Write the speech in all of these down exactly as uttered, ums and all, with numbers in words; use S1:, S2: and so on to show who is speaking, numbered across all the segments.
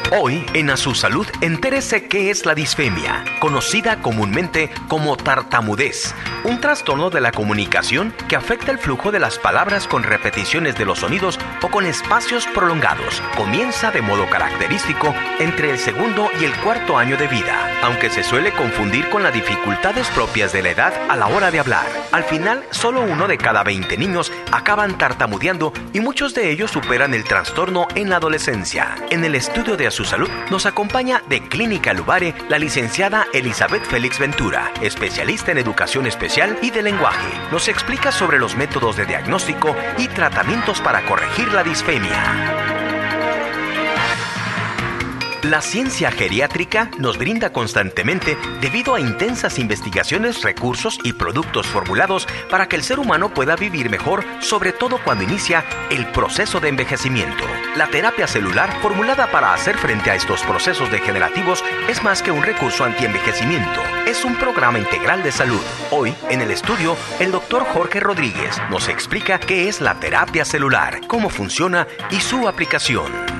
S1: Hoy, en A Su Salud, entérese qué es la disfemia, conocida comúnmente como tartamudez, un trastorno de la comunicación que afecta el flujo de las palabras con repeticiones de los sonidos o con espacios prolongados. Comienza de modo característico entre el segundo y el cuarto año de vida, aunque se suele confundir con las dificultades propias de la edad a la hora de hablar. Al final, solo uno de cada veinte niños acaban tartamudeando y muchos de ellos superan el trastorno en la adolescencia. En el estudio de A Su Salud nos acompaña de Clínica Luvare la licenciada Elizabeth Félix Ventura, especialista en educación especial y de lenguaje. Nos explica sobre los métodos de diagnóstico y tratamientos para corregir la disfemia. La ciencia geriátrica nos brinda constantemente, debido a intensas investigaciones, recursos y productos formulados para que el ser humano pueda vivir mejor, sobre todo cuando inicia el proceso de envejecimiento. La terapia celular, formulada para hacer frente a estos procesos degenerativos, es más que un recurso antienvejecimiento. Es un programa integral de salud. Hoy, en el estudio, el doctor Jorge Rodríguez nos explica qué es la terapia celular, cómo funciona y su aplicación.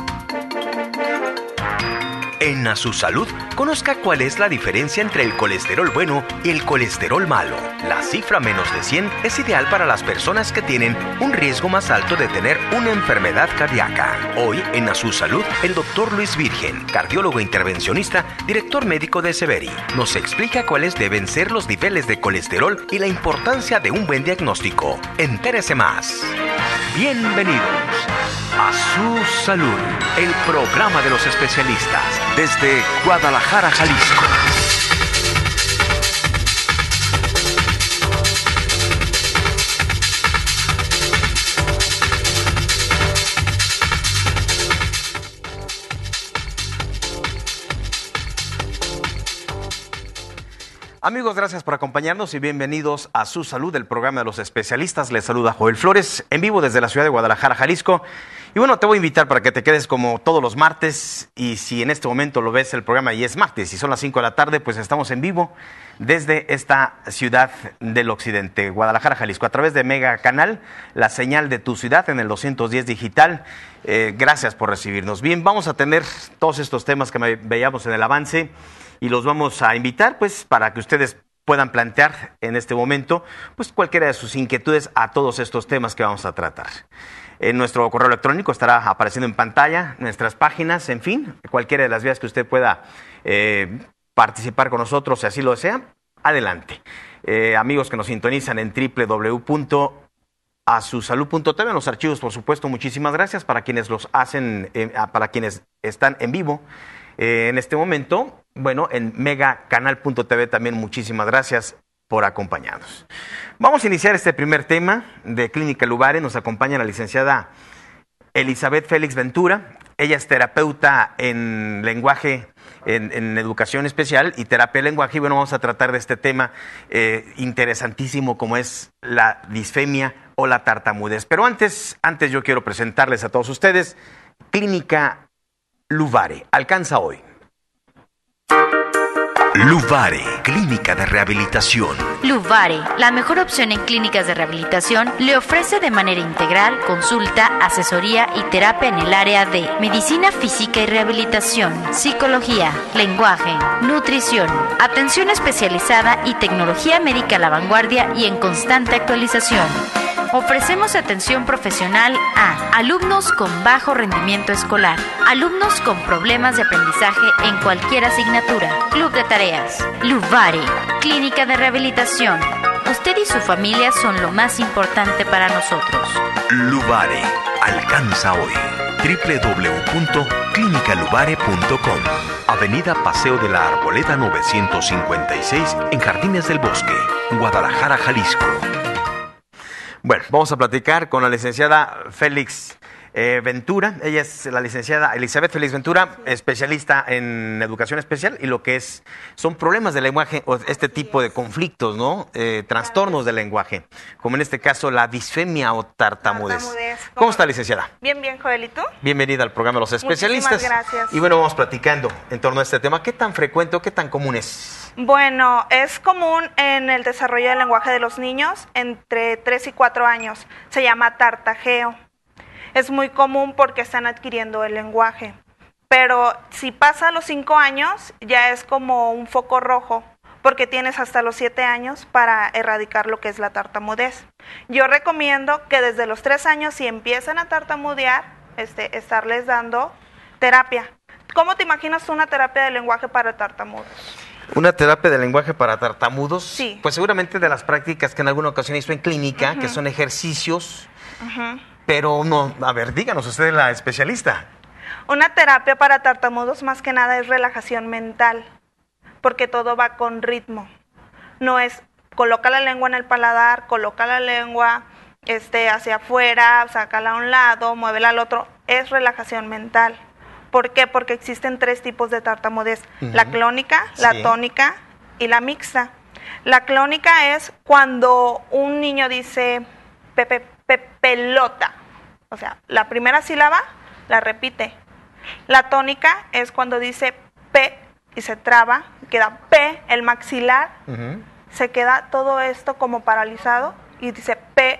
S1: En A Su Salud, conozca cuál es la diferencia entre el colesterol bueno y el colesterol malo. La cifra menos de cien es ideal para las personas que tienen un riesgo más alto de tener una enfermedad cardíaca. Hoy, en A Su Salud, el doctor Luis Virgen, cardiólogo intervencionista, director médico de Severi, nos explica cuáles deben ser los niveles de colesterol y la importancia de un buen diagnóstico. Entérese más. Bienvenidos a Su Salud, el programa de los especialistas, desde Guadalajara, Jalisco. Amigos, gracias por acompañarnos y bienvenidos a Su Salud, el programa de los especialistas. Les saluda Joel Flores, en vivo desde la ciudad de Guadalajara, Jalisco. Y bueno, te voy a invitar para que te quedes como todos los martes, y si en este momento lo ves el programa y es martes y son las cinco de la tarde, pues estamos en vivo desde esta ciudad del occidente, Guadalajara, Jalisco, a través de Mega Canal, la señal de tu ciudad en el doscientos diez digital. Eh, gracias por recibirnos. Bien, vamos a tener todos estos temas que veíamos en el avance y los vamos a invitar pues para que ustedes puedan plantear en este momento pues cualquiera de sus inquietudes a todos estos temas que vamos a tratar. En nuestro correo electrónico estará apareciendo en pantalla nuestras páginas, en fin, cualquiera de las vías que usted pueda eh, participar con nosotros, si así lo desea, adelante. Eh, amigos que nos sintonizan en doble u doble u doble u punto a su salud punto t v, en los archivos, por supuesto, muchísimas gracias para quienes los hacen, eh, para quienes están en vivo eh, en este momento. Bueno, en megacanal punto t v también muchísimas gracias por acompañarnos. Vamos a iniciar este primer tema de Clínica Luvare. Nos acompaña la licenciada Elizabeth Félix Ventura. Ella es terapeuta en lenguaje, en, en educación especial y terapia de lenguaje. Y bueno, vamos a tratar de este tema eh, interesantísimo como es la disfemia o la tartamudez. Pero antes, antes yo quiero presentarles a todos ustedes Clínica Luvare. Alcanza hoy. Luvare, clínica de rehabilitación.
S2: Luvare, la mejor opción en clínicas de rehabilitación, le ofrece de manera integral consulta, asesoría y terapia en el área de medicina física y rehabilitación, psicología, lenguaje, nutrición, atención especializada y tecnología médica a la vanguardia y en constante actualización. Ofrecemos atención profesional a alumnos con bajo rendimiento escolar, alumnos con problemas de aprendizaje en cualquier asignatura, club de tareas. Luvare, clínica de rehabilitación. Usted y su familia son lo más importante para nosotros.
S1: Luvare, alcanza hoy. doble u doble u doble u punto clínica luvare punto com, Avenida Paseo de la Arboleda novecientos cincuenta y seis, en Jardines del Bosque, Guadalajara, Jalisco. Bueno, vamos a platicar con la licenciada Félix eh, Ventura. Ella es la licenciada Elizabeth Félix Ventura, especialista en educación especial y lo que es son problemas del lenguaje o este tipo de conflictos, ¿no? Eh, trastornos del lenguaje, como en este caso la disfemia o tartamudez.
S3: tartamudez. ¿Cómo?
S1: ¿Cómo está, licenciada?
S3: Bien, bien, Joel, ¿y tú?
S1: Bienvenida al programa de los especialistas.
S3: Muchísimas gracias.
S1: Y bueno, vamos platicando en torno a este tema. ¿Qué tan frecuente o qué tan común es?
S3: Bueno, es común en el desarrollo del lenguaje de los niños entre tres y cuatro años. Se llama tartajeo. Es muy común porque están adquiriendo el lenguaje. pero si pasa a los cinco años, ya es como un foco rojo, porque tienes hasta los siete años para erradicar lo que es la tartamudez. Yo recomiendo que desde los tres años, si empiezan a tartamudear, este, estarles dando terapia. ¿Cómo te imaginas una terapia de lenguaje para tartamudos?
S1: Una terapia de lenguaje para tartamudos,
S3: sí.
S1: Pues seguramente de las prácticas que en alguna ocasión hizo en clínica, uh-huh. que son ejercicios, uh-huh. pero no, a ver, díganos, usted es la especialista.
S3: Una terapia para tartamudos más que nada es relajación mental, porque todo va con ritmo. No es coloca la lengua en el paladar, coloca la lengua este, hacia afuera, sácala a un lado, muévela al otro. Es relajación mental. ¿Por qué? Porque existen tres tipos de tartamudez. Uh-huh. La clónica, la sí. tónica y la mixta. La clónica es cuando un niño dice pepe, pe, pelota. O sea, la primera sílaba la repite. La tónica es cuando dice P y se traba, queda P, el maxilar, uh-huh. se queda todo esto como paralizado y dice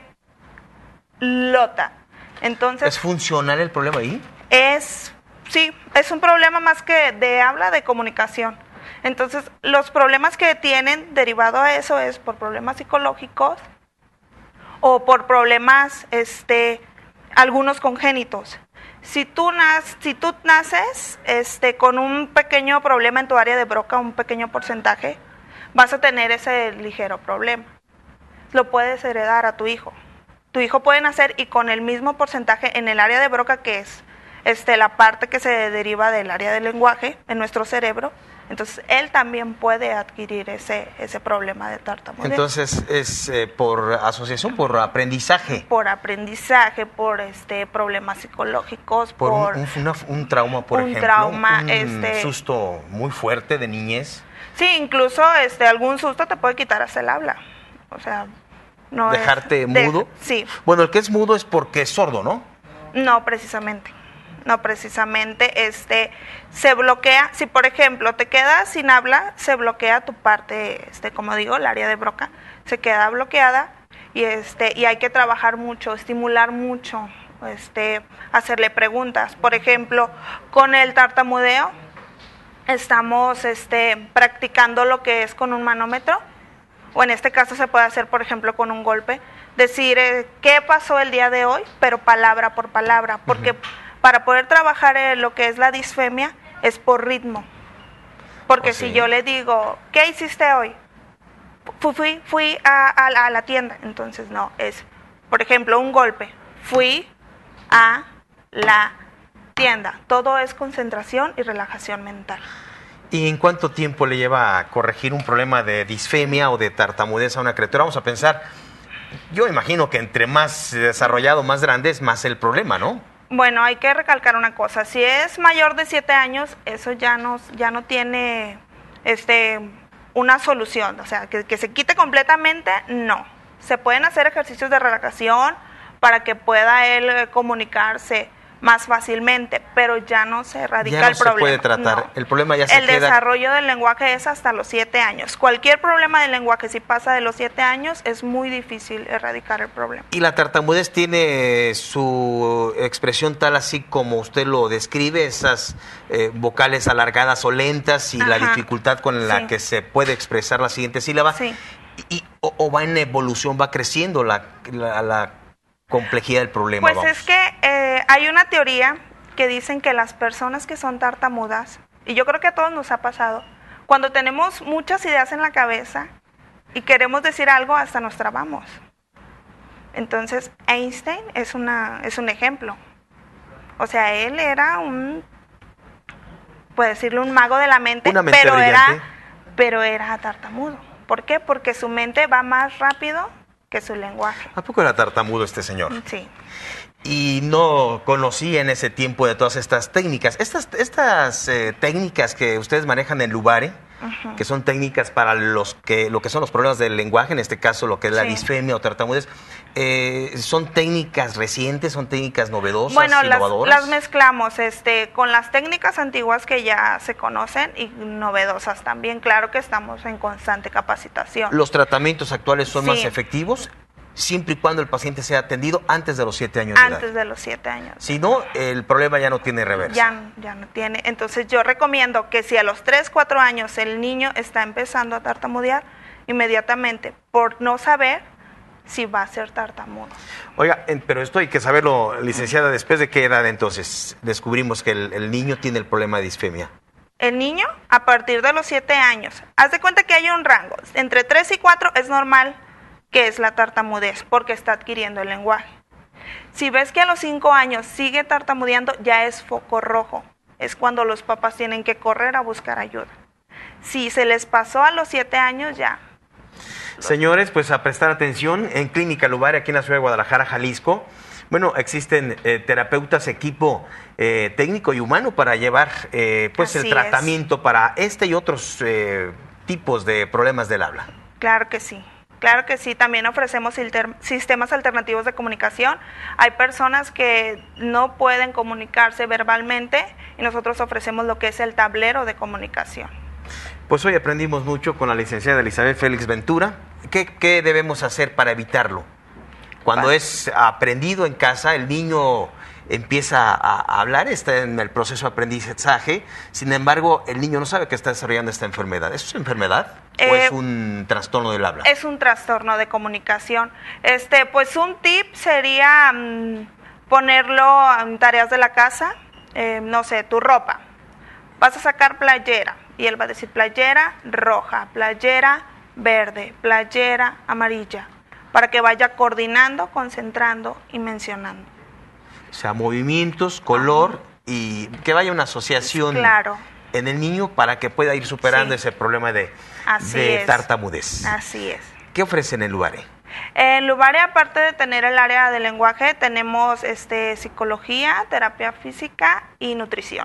S3: pelota. Entonces,
S1: ¿es funcional el problema ahí?
S3: Es, sí, es un problema más que de habla, de comunicación. Entonces, los problemas que tienen derivado a eso es por problemas psicológicos o por problemas, este, algunos congénitos. Si tú, nac- si tú naces este, con un pequeño problema en tu área de Broca, un pequeño porcentaje, vas a tener ese ligero problema. Lo puedes heredar a tu hijo. Tu hijo puede nacer y con el mismo porcentaje en el área de Broca, que es este, la parte que se deriva del área del lenguaje en nuestro cerebro, entonces él también puede adquirir ese, ese problema de tartamudez.
S1: Entonces es eh, por asociación, por aprendizaje.
S3: Por aprendizaje, por este problemas psicológicos,
S1: por,
S3: por
S1: un, un, una, un trauma, por
S3: un
S1: ejemplo,
S3: trauma,
S1: un
S3: este,
S1: susto muy fuerte de niñez.
S3: Sí, incluso este algún susto te puede quitar hasta el habla. O sea, no
S1: dejarte
S3: es,
S1: mudo.
S3: De, sí.
S1: Bueno, el que es mudo es porque es sordo, ¿no?
S3: No, precisamente. No, precisamente, este, se bloquea, si por ejemplo te quedas sin habla, se bloquea tu parte, este, como digo, el área de Broca, se queda bloqueada y este, y hay que trabajar mucho, estimular mucho, este, hacerle preguntas. Por ejemplo, con el tartamudeo, estamos, este, practicando lo que es con un manómetro, o en este caso se puede hacer, por ejemplo, con un golpe, decir eh, qué pasó el día de hoy, pero palabra por palabra, porque uh-huh. para poder trabajar eh, lo que es la disfemia es por ritmo. Porque oh, sí. si yo le digo, ¿qué hiciste hoy? Fui, fui, fui a, a, a la tienda. Entonces, no, es, por ejemplo, un golpe. Fui a la tienda. Todo es concentración y relajación mental.
S1: ¿Y en cuánto tiempo le lleva a corregir un problema de disfemia o de tartamudez a una criatura? Vamos a pensar, yo imagino que entre más desarrollado, más grande es más el problema, ¿no?
S3: Bueno, hay que recalcar una cosa, si es mayor de siete años, eso ya no, ya no tiene este, una solución, o sea, que, que se quite completamente, no. Se pueden hacer ejercicios de relajación para que pueda él eh, comunicarse más fácilmente, pero ya no se erradica
S1: ya no
S3: el problema.
S1: Se puede tratar, no. El problema ya se
S3: El
S1: queda...
S3: desarrollo del lenguaje es hasta los siete años. Cualquier problema del lenguaje, si pasa de los siete años, es muy difícil erradicar el problema.
S1: ¿Y la tartamudez tiene su expresión tal así como usted lo describe, esas eh, vocales alargadas o lentas y Ajá. la dificultad con la sí. que se puede expresar la siguiente sílaba?
S3: Sí.
S1: Y, o, ¿O va en evolución, va creciendo la, la, la complejidad del problema?
S3: Pues
S1: vamos.
S3: es que eh, hay una teoría que dicen que las personas que son tartamudas, y yo creo que a todos nos ha pasado, cuando tenemos muchas ideas en la cabeza y queremos decir algo, hasta nos trabamos. Entonces, Einstein es, una, es un ejemplo. O sea, él era un, puede decirlo, un mago de la mente,
S1: Una mente
S3: pero,
S1: brillante.
S3: era, pero era tartamudo. ¿Por qué? Porque su mente va más rápido que su lenguaje.
S1: ¿A poco era tartamudo este señor?
S3: Sí.
S1: Y no conocí en ese tiempo de todas estas técnicas. Estas, estas eh, técnicas que ustedes manejan en Lubare, uh-huh. que son técnicas para los que, lo que son los problemas del lenguaje, en este caso lo que es la sí. disfemia o tartamudez, eh, ¿son técnicas recientes, son técnicas novedosas,
S3: bueno,
S1: innovadoras?
S3: Las, las mezclamos este, con las técnicas antiguas que ya se conocen y novedosas también. Claro que estamos en constante capacitación.
S1: ¿Los tratamientos actuales son
S3: sí.
S1: más efectivos? siempre y cuando el paciente sea atendido antes de los siete años de edad.
S3: Antes de los siete años.
S1: Si no, el problema ya no tiene reversa.
S3: Ya, ya no tiene. Entonces yo recomiendo que si a los tres, cuatro años el niño está empezando a tartamudear, inmediatamente, por no saber si va a ser tartamudo.
S1: Oiga, pero esto hay que saberlo, licenciada, ¿después de qué edad entonces descubrimos que el, el niño tiene el problema de disfemia?
S3: El niño, a partir de los siete años, haz de cuenta que hay un rango. Entre tres y cuatro es normal que es la tartamudez, porque está adquiriendo el lenguaje. Si ves que a los cinco años sigue tartamudeando, ya es foco rojo. Es cuando los papás tienen que correr a buscar ayuda. Si se les pasó a los siete años, ya.
S1: Señores, pues a prestar atención, en Clínica Lubare, aquí en la ciudad de Guadalajara, Jalisco, bueno, existen eh, terapeutas, equipo eh, técnico y humano para llevar eh, pues
S3: Así
S1: el tratamiento
S3: es.
S1: para este y otros eh, tipos de problemas del habla.
S3: Claro que sí. Claro que sí, también ofrecemos silter- sistemas alternativos de comunicación. Hay personas que no pueden comunicarse verbalmente y nosotros ofrecemos lo que es el tablero de comunicación.
S1: Pues hoy aprendimos mucho con la licenciada Elizabeth Félix Ventura. ¿Qué, qué debemos hacer para evitarlo? Cuando
S3: Vale.
S1: es aprendido en casa, el niño empieza a, a hablar, está en el proceso de aprendizaje, sin embargo, el niño no sabe que está desarrollando esta enfermedad. ¿Es una enfermedad o
S3: Eh,
S1: es un trastorno del habla?
S3: Es un trastorno de comunicación. Este, pues un tip sería mm, ponerlo en tareas de la casa, eh, no sé, tu ropa. Vas a sacar playera y él va a decir playera roja, playera verde, playera amarilla, para que vaya coordinando, concentrando y mencionando.
S1: O sea, movimientos, color y que vaya una asociación
S3: Claro.
S1: en el niño para que pueda ir superando
S3: Sí.
S1: ese problema de,
S3: Así
S1: de
S3: es.
S1: tartamudez.
S3: Así es.
S1: ¿Qué ofrecen en Lubare?
S3: En Lubare, aparte de tener el área de lenguaje, tenemos este, psicología, terapia física y nutrición.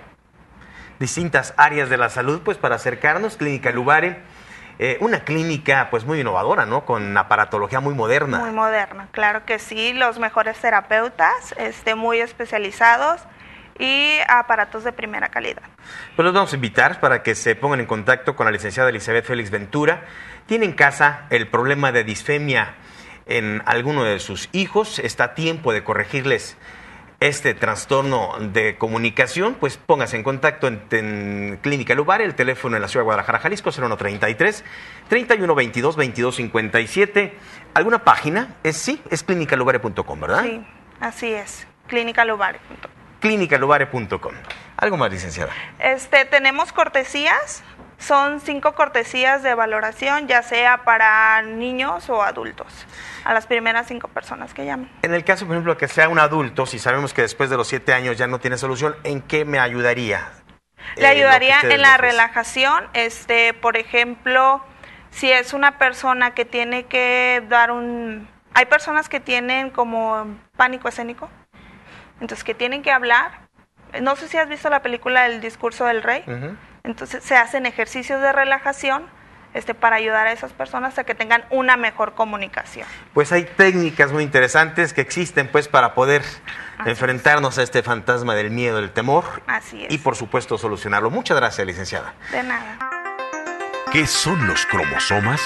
S1: Distintas áreas de la salud, pues para acercarnos, Clínica Lubare, eh, una clínica pues muy innovadora, ¿no? Con aparatología muy moderna.
S3: Muy moderna, claro que sí, los mejores terapeutas, este, muy especializados y aparatos de primera calidad.
S1: Pues los vamos a invitar para que se pongan en contacto con la licenciada Elizabeth Félix Ventura. Tiene en casa el problema de disfemia en alguno de sus hijos, está a tiempo de corregirles este trastorno de comunicación, pues póngase en contacto en, en Clínica Lubare, el teléfono en la ciudad de Guadalajara, Jalisco, cero uno treinta y tres, treinta y uno veintidós, veintidós cincuenta y siete. ¿Alguna página? Es, sí, es clínica lubare punto com, ¿verdad?
S3: Sí, así es, clínica lubare punto com.
S1: clínica lubare punto com. ¿Algo más, licenciada?
S3: Este, tenemos cortesías, son cinco cortesías de valoración, ya sea para niños o adultos, a las primeras cinco personas que llamen.
S1: En el caso, por ejemplo, que sea un adulto, si sabemos que después de los siete años ya no tiene solución, ¿en qué me ayudaría?
S3: Le
S1: eh,
S3: ayudaría
S1: lo que ustedes
S3: en la
S1: me ofrecen?
S3: relajación, este, por ejemplo, si es una persona que tiene que dar un... Hay personas que tienen como pánico escénico, entonces que tienen que hablar. No sé si has visto la película El discurso del rey.
S1: Ujú.
S3: Entonces se hacen ejercicios de relajación este, para ayudar a esas personas a que tengan una mejor comunicación.
S1: Pues hay técnicas muy interesantes que existen pues para poder
S3: Así
S1: enfrentarnos a este fantasma del miedo, del temor
S3: Así es.
S1: y por supuesto solucionarlo. Muchas gracias, licenciada.
S3: De nada.
S4: ¿Qué son los cromosomas?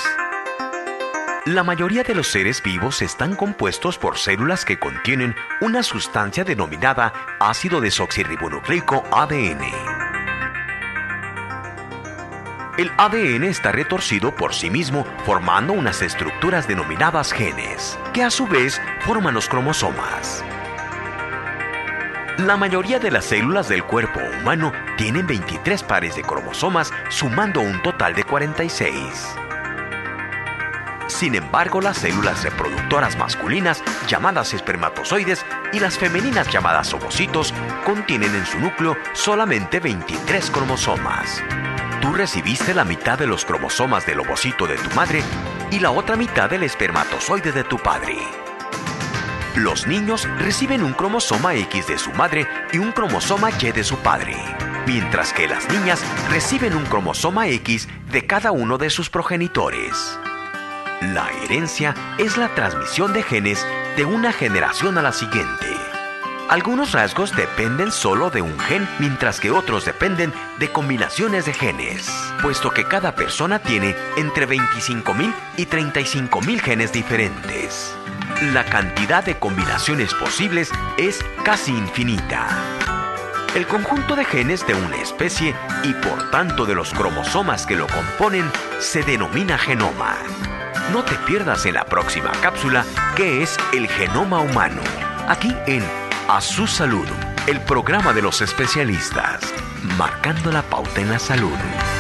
S4: La mayoría de los seres vivos están compuestos por células que contienen una sustancia denominada ácido desoxirribonucleico A D N. El A D N está retorcido por sí mismo formando unas estructuras denominadas genes, que a su vez forman los cromosomas. La mayoría de las células del cuerpo humano tienen veintitrés pares de cromosomas, sumando un total de cuarenta y seis. Sin embargo, las células reproductoras masculinas, llamadas espermatozoides, y las femeninas, llamadas ovocitos, contienen en su núcleo solamente veintitrés cromosomas. Tú recibiste la mitad de los cromosomas del ovocito de tu madre y la otra mitad del espermatozoide de tu padre. Los niños reciben un cromosoma X de su madre y un cromosoma Y de su padre, mientras que las niñas reciben un cromosoma X de cada uno de sus progenitores. La herencia es la transmisión de genes de una generación a la siguiente. Algunos rasgos dependen solo de un gen, mientras que otros dependen de combinaciones de genes, puesto que cada persona tiene entre veinticinco mil y treinta y cinco mil genes diferentes. La cantidad de combinaciones posibles es casi infinita. El conjunto de genes de una especie y por tanto de los cromosomas que lo componen se denomina genoma. No te pierdas en la próxima cápsula qué es el genoma humano, aquí en A Su Salud, el programa de los especialistas, marcando la pauta en la salud.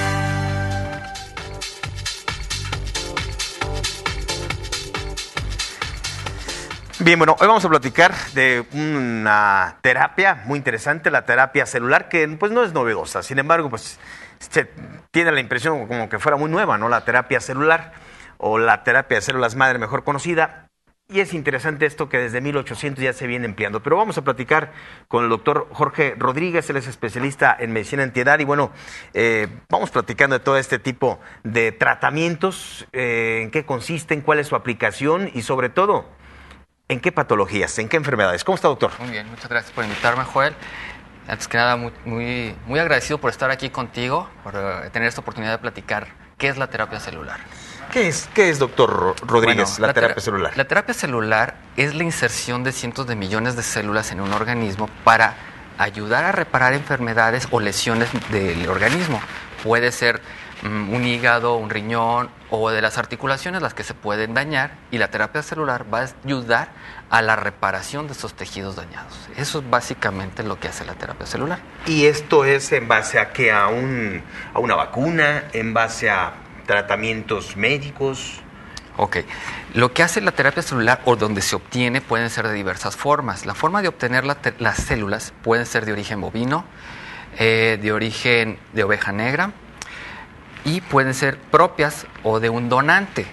S1: Bien, bueno, hoy vamos a platicar de una terapia muy interesante, la terapia celular, que pues no es novedosa, sin embargo, pues se tiene la impresión como que fuera muy nueva, ¿no? La terapia celular o la terapia de células madre mejor conocida. Y es interesante esto que desde mil ochocientos ya se viene empleando. Pero vamos a platicar con el doctor Jorge Rodríguez, él es especialista en medicina antiedad. Y bueno, eh, vamos platicando de todo este tipo de tratamientos, eh, en qué consisten, cuál es su aplicación y sobre todo, en qué patologías, en qué enfermedades. ¿Cómo está, doctor?
S5: Muy bien, muchas gracias por invitarme, Joel. Antes que nada, muy, muy, muy agradecido por estar aquí contigo, por uh, tener esta oportunidad de platicar qué es la terapia celular.
S1: ¿Qué es, qué es doctor Rodríguez,
S5: Bueno,
S1: la, la terapia
S5: tera
S1: celular?
S5: La terapia celular es la inserción de cientos de millones de células en un organismo para ayudar a reparar enfermedades o lesiones del organismo. Puede ser um, un hígado, un riñón o de las articulaciones las que se pueden dañar, y la terapia celular va a ayudar a la reparación de esos tejidos dañados. Eso es básicamente lo que hace la terapia celular.
S1: ¿Y esto es en base a qué? ¿A, un, a una vacuna? ¿En base a tratamientos médicos?
S5: Ok, lo que hace la terapia celular o donde se obtiene pueden ser de diversas formas. La forma de obtener la las células pueden ser de origen bovino, eh, de origen de oveja negra, y pueden ser propias o de un donante.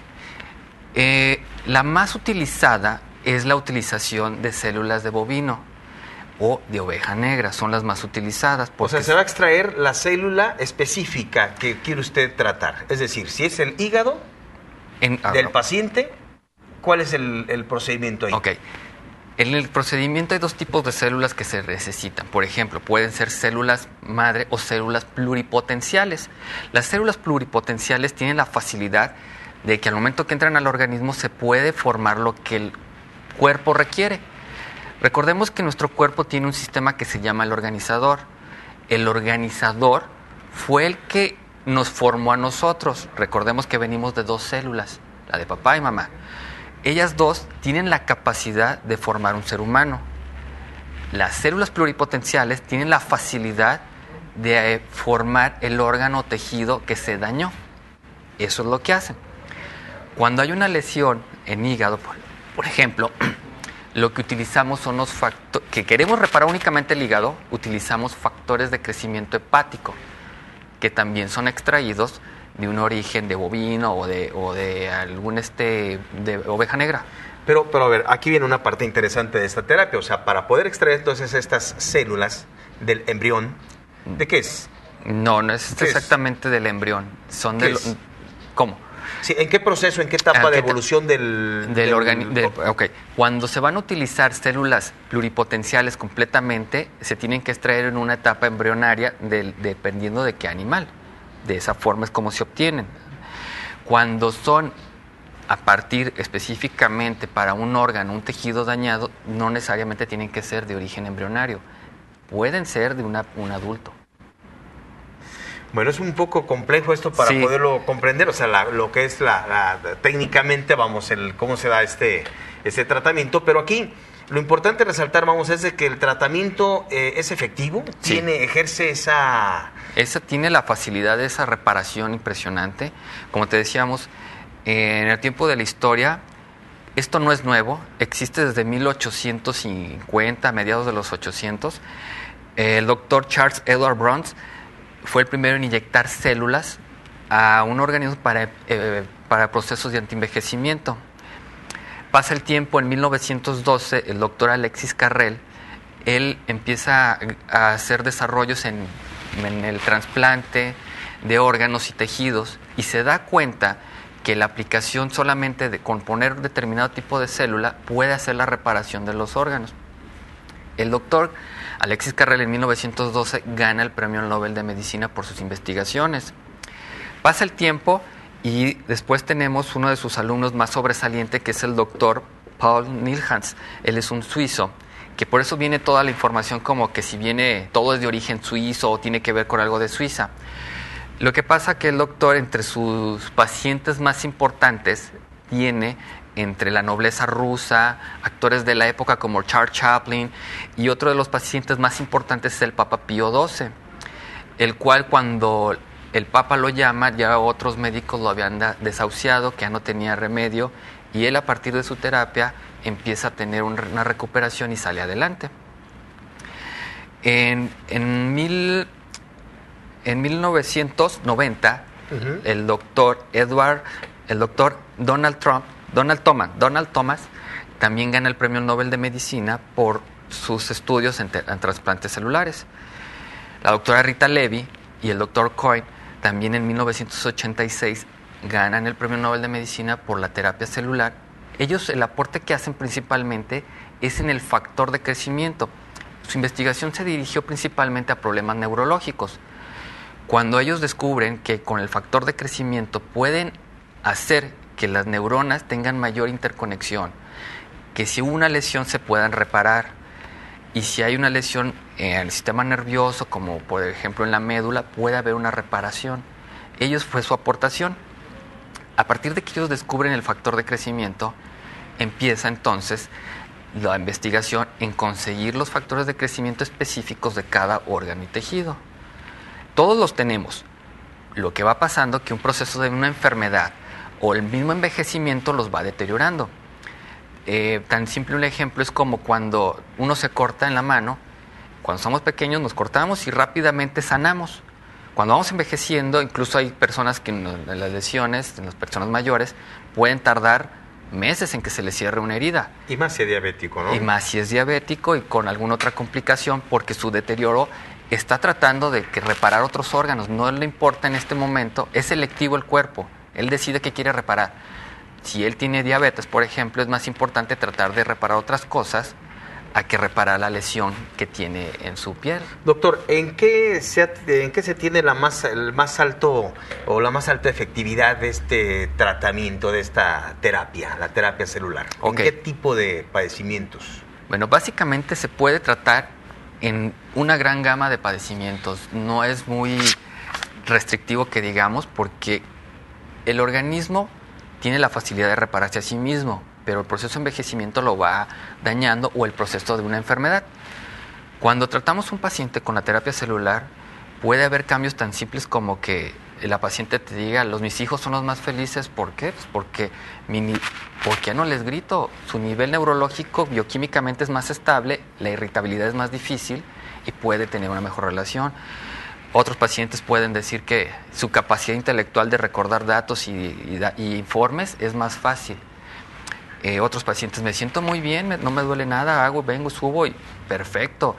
S5: Eh, la más utilizada es la utilización de células de bovino o de oveja negra, son las más utilizadas.
S1: O sea, se va a extraer la célula específica que quiere usted tratar. Es decir, si es el hígado
S5: en, ah,
S1: del
S5: no.
S1: paciente, ¿cuál es el, el procedimiento ahí?
S5: Ok. En el procedimiento hay dos tipos de células que se necesitan. Por ejemplo, pueden ser células madre o células pluripotenciales. Las células pluripotenciales tienen la facilidad de que al momento que entran al organismo se puede formar lo que el cuerpo requiere. Recordemos que nuestro cuerpo tiene un sistema que se llama el organizador. El organizador fue el que nos formó a nosotros. Recordemos que venimos de dos células, la de papá y mamá. Ellas dos tienen la capacidad de formar un ser humano. Las células pluripotenciales tienen la facilidad de eh, formar el órgano o tejido que se dañó. Eso es lo que hacen. Cuando hay una lesión en hígado, por, por ejemplo, lo que utilizamos son los factores, que queremos reparar únicamente el hígado, utilizamos factores de crecimiento hepático, que también son extraídos de un origen de bovino o de, o de algún este, de oveja negra.
S1: Pero, pero a ver, aquí viene una parte interesante de esta terapia. O sea, para poder extraer entonces estas células del embrión, ¿de qué es?
S5: No, no es exactamente es? del embrión. Son de lo, ¿Cómo?
S1: Sí, ¿en qué proceso, en qué etapa
S5: ¿En
S1: de
S5: qué
S1: evolución del...
S5: del,
S1: del
S5: organi Ok, cuando se van a utilizar células pluripotenciales completamente, se tienen que extraer en una etapa embrionaria del, dependiendo de qué animal. De esa forma es como se obtienen. Cuando son a partir específicamente para un órgano, un tejido dañado, no necesariamente tienen que ser de origen embrionario. Pueden ser de una, un adulto.
S1: Bueno, es un poco complejo esto para sí. poderlo comprender, o sea, la, lo que es la, la técnicamente, vamos, el cómo se da este, este tratamiento, pero aquí lo importante resaltar, vamos, es de que el tratamiento eh, es efectivo, sí. tiene, ejerce esa...
S5: Esa tiene la facilidad de esa reparación impresionante. Como te decíamos, eh, en el tiempo de la historia, esto no es nuevo, existe desde mil ochocientos cincuenta, mediados de los ochocientos. Eh, el doctor Charles Edward Bruns fue el primero en inyectar células a un organismo para, eh, para procesos de antienvejecimiento. Pasa el tiempo, en mil novecientos doce, el doctor Alexis Carrel, él empieza a hacer desarrollos en, en el trasplante de órganos y tejidos y se da cuenta que la aplicación solamente de componer determinado tipo de célula puede hacer la reparación de los órganos. El doctor Alexis Carrel en mil novecientos doce gana el Premio Nobel de Medicina por sus investigaciones. Pasa el tiempo y después tenemos uno de sus alumnos más sobresaliente, que es el doctor Paul Nilhans. Él es un suizo, que por eso viene toda la información como que si viene todo es de origen suizo o tiene que ver con algo de Suiza. Lo que pasa que el doctor, entre sus pacientes más importantes, tiene entre la nobleza rusa, actores de la época como Charles Chaplin, y otro de los pacientes más importantes es el Papa Pío doce, el cual cuando el Papa lo llama, ya otros médicos lo habían desahuciado, que ya no tenía remedio, y él a partir de su terapia empieza a tener una recuperación y sale adelante. En, en, mil, en mil novecientos noventa, uh-huh. el doctor Edward, el doctor Donald Trump, Donald Thomas, Donald Thomas también gana el Premio Nobel de Medicina por sus estudios en, te, en trasplantes celulares. La doctora Rita Levy y el doctor Coyne también en mil novecientos ochenta y seis ganan el Premio Nobel de Medicina por la terapia celular. Ellos, el aporte que hacen principalmente es en el factor de crecimiento. Su investigación se dirigió principalmente a problemas neurológicos. Cuando ellos descubren que con el factor de crecimiento pueden hacer que las neuronas tengan mayor interconexión, que si hubo una lesión se puedan reparar, y si hay una lesión en el sistema nervioso, como por ejemplo en la médula, puede haber una reparación. Ellos fue su aportación. A partir de que ellos descubren el factor de crecimiento, empieza entonces la investigación en conseguir los factores de crecimiento específicos de cada órgano y tejido. Todos los tenemos. Lo que va pasando es que un proceso de una enfermedad o el mismo envejecimiento los va deteriorando. Eh, tan simple un ejemplo es como cuando uno se corta en la mano. Cuando somos pequeños nos cortamos y rápidamente sanamos. Cuando vamos envejeciendo, incluso hay personas que en las lesiones, en las personas mayores, pueden tardar meses en que se les cierre una herida.
S1: Y más si es diabético, ¿no?
S5: Y más si es diabético y con alguna otra complicación, porque su deterioro está tratando de que reparar otros órganos. No le importa en este momento, es selectivo el cuerpo. Él decide qué quiere reparar. Si él tiene diabetes, por ejemplo, es más importante tratar de reparar otras cosas a que reparar la lesión que tiene en su piel.
S1: Doctor, ¿en qué se, en qué se tiene la más, el más alto o la más alta efectividad de este tratamiento, de esta terapia, la terapia celular?
S5: Okay.
S1: ¿En qué tipo de padecimientos?
S5: Bueno, básicamente se puede tratar en una gran gama de padecimientos. No es muy restrictivo que digamos, porque el organismo tiene la facilidad de repararse a sí mismo, pero el proceso de envejecimiento lo va dañando, o el proceso de una enfermedad. Cuando tratamos un paciente con la terapia celular, puede haber cambios tan simples como que la paciente te diga, los mis hijos son los más felices. ¿Por qué? Pues porque, mi, porque ya no les grito. Su nivel neurológico bioquímicamente es más estable, la irritabilidad es más difícil y puede tener una mejor relación. Otros pacientes pueden decir que su capacidad intelectual de recordar datos y, y, y informes es más fácil. Eh, otros pacientes, me siento muy bien, me, no me duele nada, hago, vengo, subo y perfecto.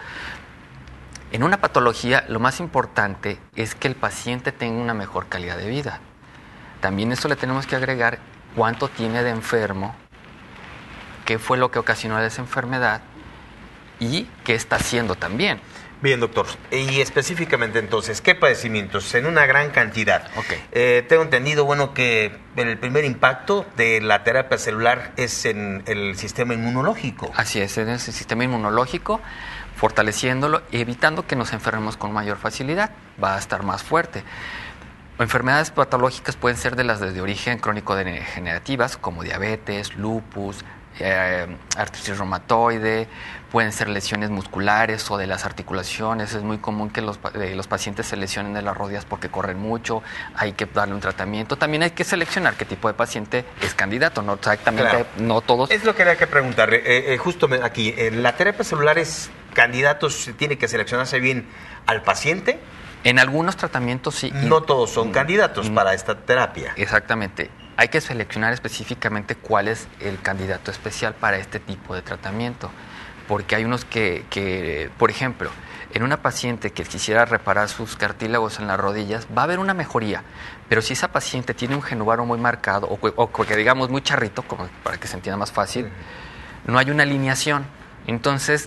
S5: En una patología, lo más importante es que el paciente tenga una mejor calidad de vida. También eso le tenemos que agregar cuánto tiene de enfermo, qué fue lo que ocasionó esa enfermedad y qué está haciendo también.
S1: Bien, doctor. Y específicamente entonces, ¿qué padecimientos? En una gran cantidad.
S5: Okay.
S1: Eh, tengo entendido, bueno, que el primer impacto de la terapia celular es en el sistema inmunológico.
S5: Así es, en el sistema inmunológico, fortaleciéndolo y evitando que nos enfermemos con mayor facilidad. Va a estar más fuerte. Enfermedades patológicas pueden ser de las de origen crónico degenerativas, como diabetes, lupus, eh, artritis reumatoide, pueden ser lesiones musculares o de las articulaciones. Es muy común que los, eh, los pacientes se lesionen de las rodillas porque corren mucho, hay que darle un tratamiento. También hay que seleccionar qué tipo de paciente es candidato, no exactamente, claro. No todos.
S1: Es lo que había que preguntarle, eh, eh, justo aquí, eh, ¿la terapia celular es candidatos, tiene que seleccionarse bien al paciente?
S5: En algunos tratamientos sí.
S1: No todos son candidatos mm, para esta terapia.
S5: Exactamente. Hay que seleccionar específicamente cuál es el candidato especial para este tipo de tratamiento. Porque hay unos que, que, por ejemplo, en una paciente que quisiera reparar sus cartílagos en las rodillas, va a haber una mejoría. Pero si esa paciente tiene un genuvaro muy marcado, o, o que digamos muy charrito, como para que se entienda más fácil, uh-huh. no hay una alineación. Entonces,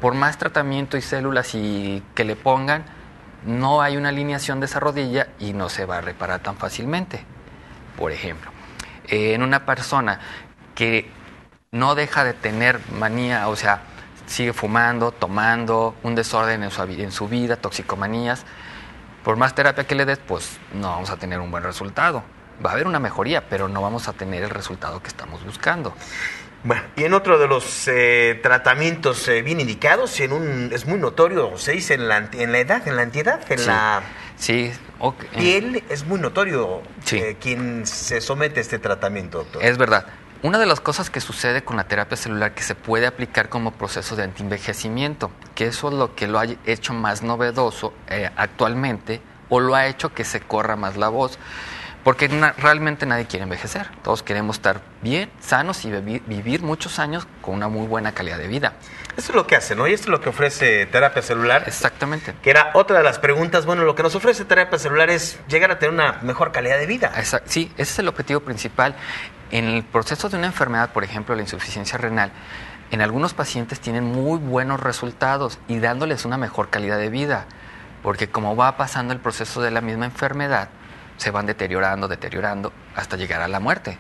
S5: por más tratamiento y células y que le pongan, no hay una alineación de esa rodilla y no se va a reparar tan fácilmente. Por ejemplo, eh, en una persona que no deja de tener manía, o sea, sigue fumando, tomando, un desorden en su, en su vida, toxicomanías, por más terapia que le des, pues no vamos a tener un buen resultado. Va a haber una mejoría, pero no vamos a tener el resultado que estamos buscando.
S1: Bueno, y en otro de los eh, tratamientos eh, bien indicados, en un, es muy notorio, se dice en la, en la edad, en la antiedad, en
S5: Sí.
S1: la
S5: Sí, okay.
S1: piel, es muy notorio
S5: Sí.
S1: eh, quien se somete a este tratamiento, doctor.
S5: Es verdad. Una de las cosas que sucede con la terapia celular que se puede aplicar como proceso de antienvejecimiento, que eso es lo que lo ha hecho más novedoso eh, actualmente, o lo ha hecho que se corra más la voz, porque na- realmente nadie quiere envejecer. Todos queremos estar bien, sanos y bebi- vivir muchos años con una muy buena calidad de vida.
S1: Eso es lo que hace, ¿no? Y esto es lo que ofrece terapia celular.
S5: Exactamente.
S1: Que era otra de las preguntas. Bueno, lo que nos ofrece terapia celular es llegar a tener una mejor calidad de vida.
S5: Esa- sí, ese es el objetivo principal. En el proceso de una enfermedad, por ejemplo, la insuficiencia renal, en algunos pacientes tienen muy buenos resultados y dándoles una mejor calidad de vida, porque como va pasando el proceso de la misma enfermedad, se van deteriorando, deteriorando, hasta llegar a la muerte.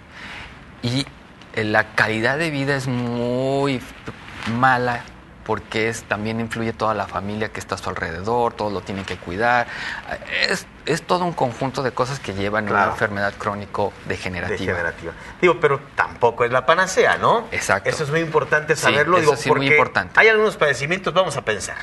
S5: Y eh, la calidad de vida es muy mala porque es, también influye toda la familia que está a su alrededor, todos lo tienen que cuidar. Es, es todo un conjunto de cosas que llevan a
S1: Claro.
S5: una enfermedad crónico-degenerativa.
S1: Degenerativa. Digo, pero tampoco es la panacea, ¿no?
S5: Exacto.
S1: Eso es muy importante
S5: Sí,
S1: saberlo.
S5: eso
S1: digo,
S5: sí, muy
S1: porque
S5: importante.
S1: hay algunos padecimientos, vamos a pensar.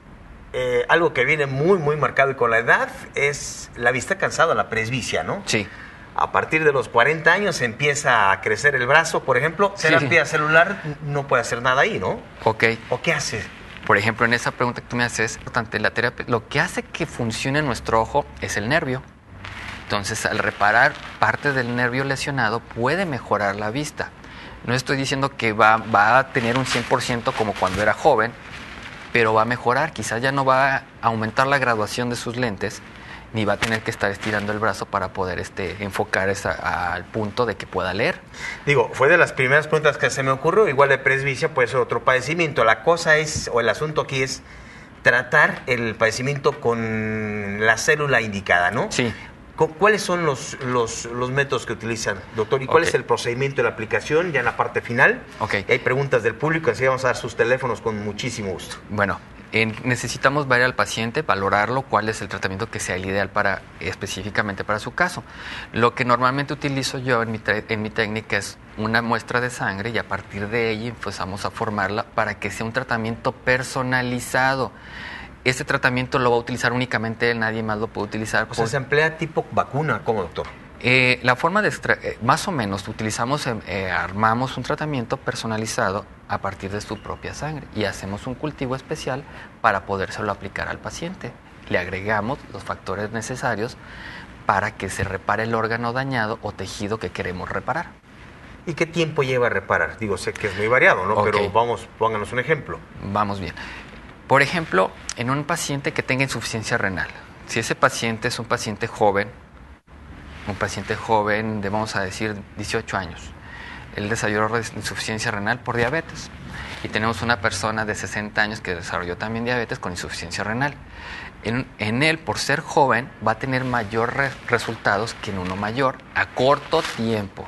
S1: Eh, algo que viene muy, muy marcado y con la edad es la vista cansada, la presbicia, ¿no?
S5: Sí.
S1: A partir de los cuarenta años empieza a crecer el brazo, por ejemplo.
S5: Sí.
S1: Terapia celular no puede hacer nada ahí, ¿no?
S5: Ok.
S1: ¿O qué hace?
S5: Por ejemplo, en esa pregunta que tú me haces, es importante, la terapia, lo que hace que funcione nuestro ojo es el nervio. Entonces, al reparar parte del nervio lesionado, puede mejorar la vista. No estoy diciendo que va, va a tener un cien por ciento como cuando era joven, pero va a mejorar. Quizás ya no va a aumentar la graduación de sus lentes, ni va a tener que estar estirando el brazo para poder este, enfocar esa, al punto de que pueda leer.
S1: Digo, fue de las primeras preguntas que se me ocurrió. Igual de presbicia puede ser otro padecimiento. La cosa es, o el asunto aquí es tratar el padecimiento con la célula indicada, ¿no?
S5: Sí.
S1: Cu- ¿Cuáles son los, los, los métodos que utilizan, doctor? ¿Y cuál
S5: Ok.
S1: es el procedimiento de la aplicación ya en la parte final?
S5: Ok.
S1: Y hay preguntas del público, así vamos a dar sus teléfonos con muchísimo gusto.
S5: Bueno, en- necesitamos ver al paciente, valorarlo, cuál es el tratamiento que sea el ideal para específicamente para su caso. Lo que normalmente utilizo yo en mi, te- en mi técnica es una muestra de sangre y a partir de ella empezamos a formarla para que sea un tratamiento personalizado. Este tratamiento lo va a utilizar únicamente él, nadie más lo puede utilizar.
S1: O sea,
S5: por-
S1: se emplea tipo vacuna, ¿cómo, doctor?
S5: Eh, la forma de extra- eh, más o menos utilizamos, eh, eh, armamos un tratamiento personalizado a partir de su propia sangre y hacemos un cultivo especial para podérselo aplicar al paciente. Le agregamos los factores necesarios para que se repare el órgano dañado o tejido que queremos reparar.
S1: ¿Y qué tiempo lleva a reparar? Digo, sé que es muy variado, ¿no?
S5: Ok.
S1: Pero vamos, pónganos un ejemplo.
S5: Vamos bien. Por ejemplo, en un paciente que tenga insuficiencia renal, si ese paciente es un paciente joven, un paciente joven de, vamos a decir, dieciocho años, él desarrolló res- insuficiencia renal por diabetes. Y tenemos una persona de sesenta años que desarrolló también diabetes con insuficiencia renal. En, en él, por ser joven, va a tener mayor re- resultados que en uno mayor a corto tiempo.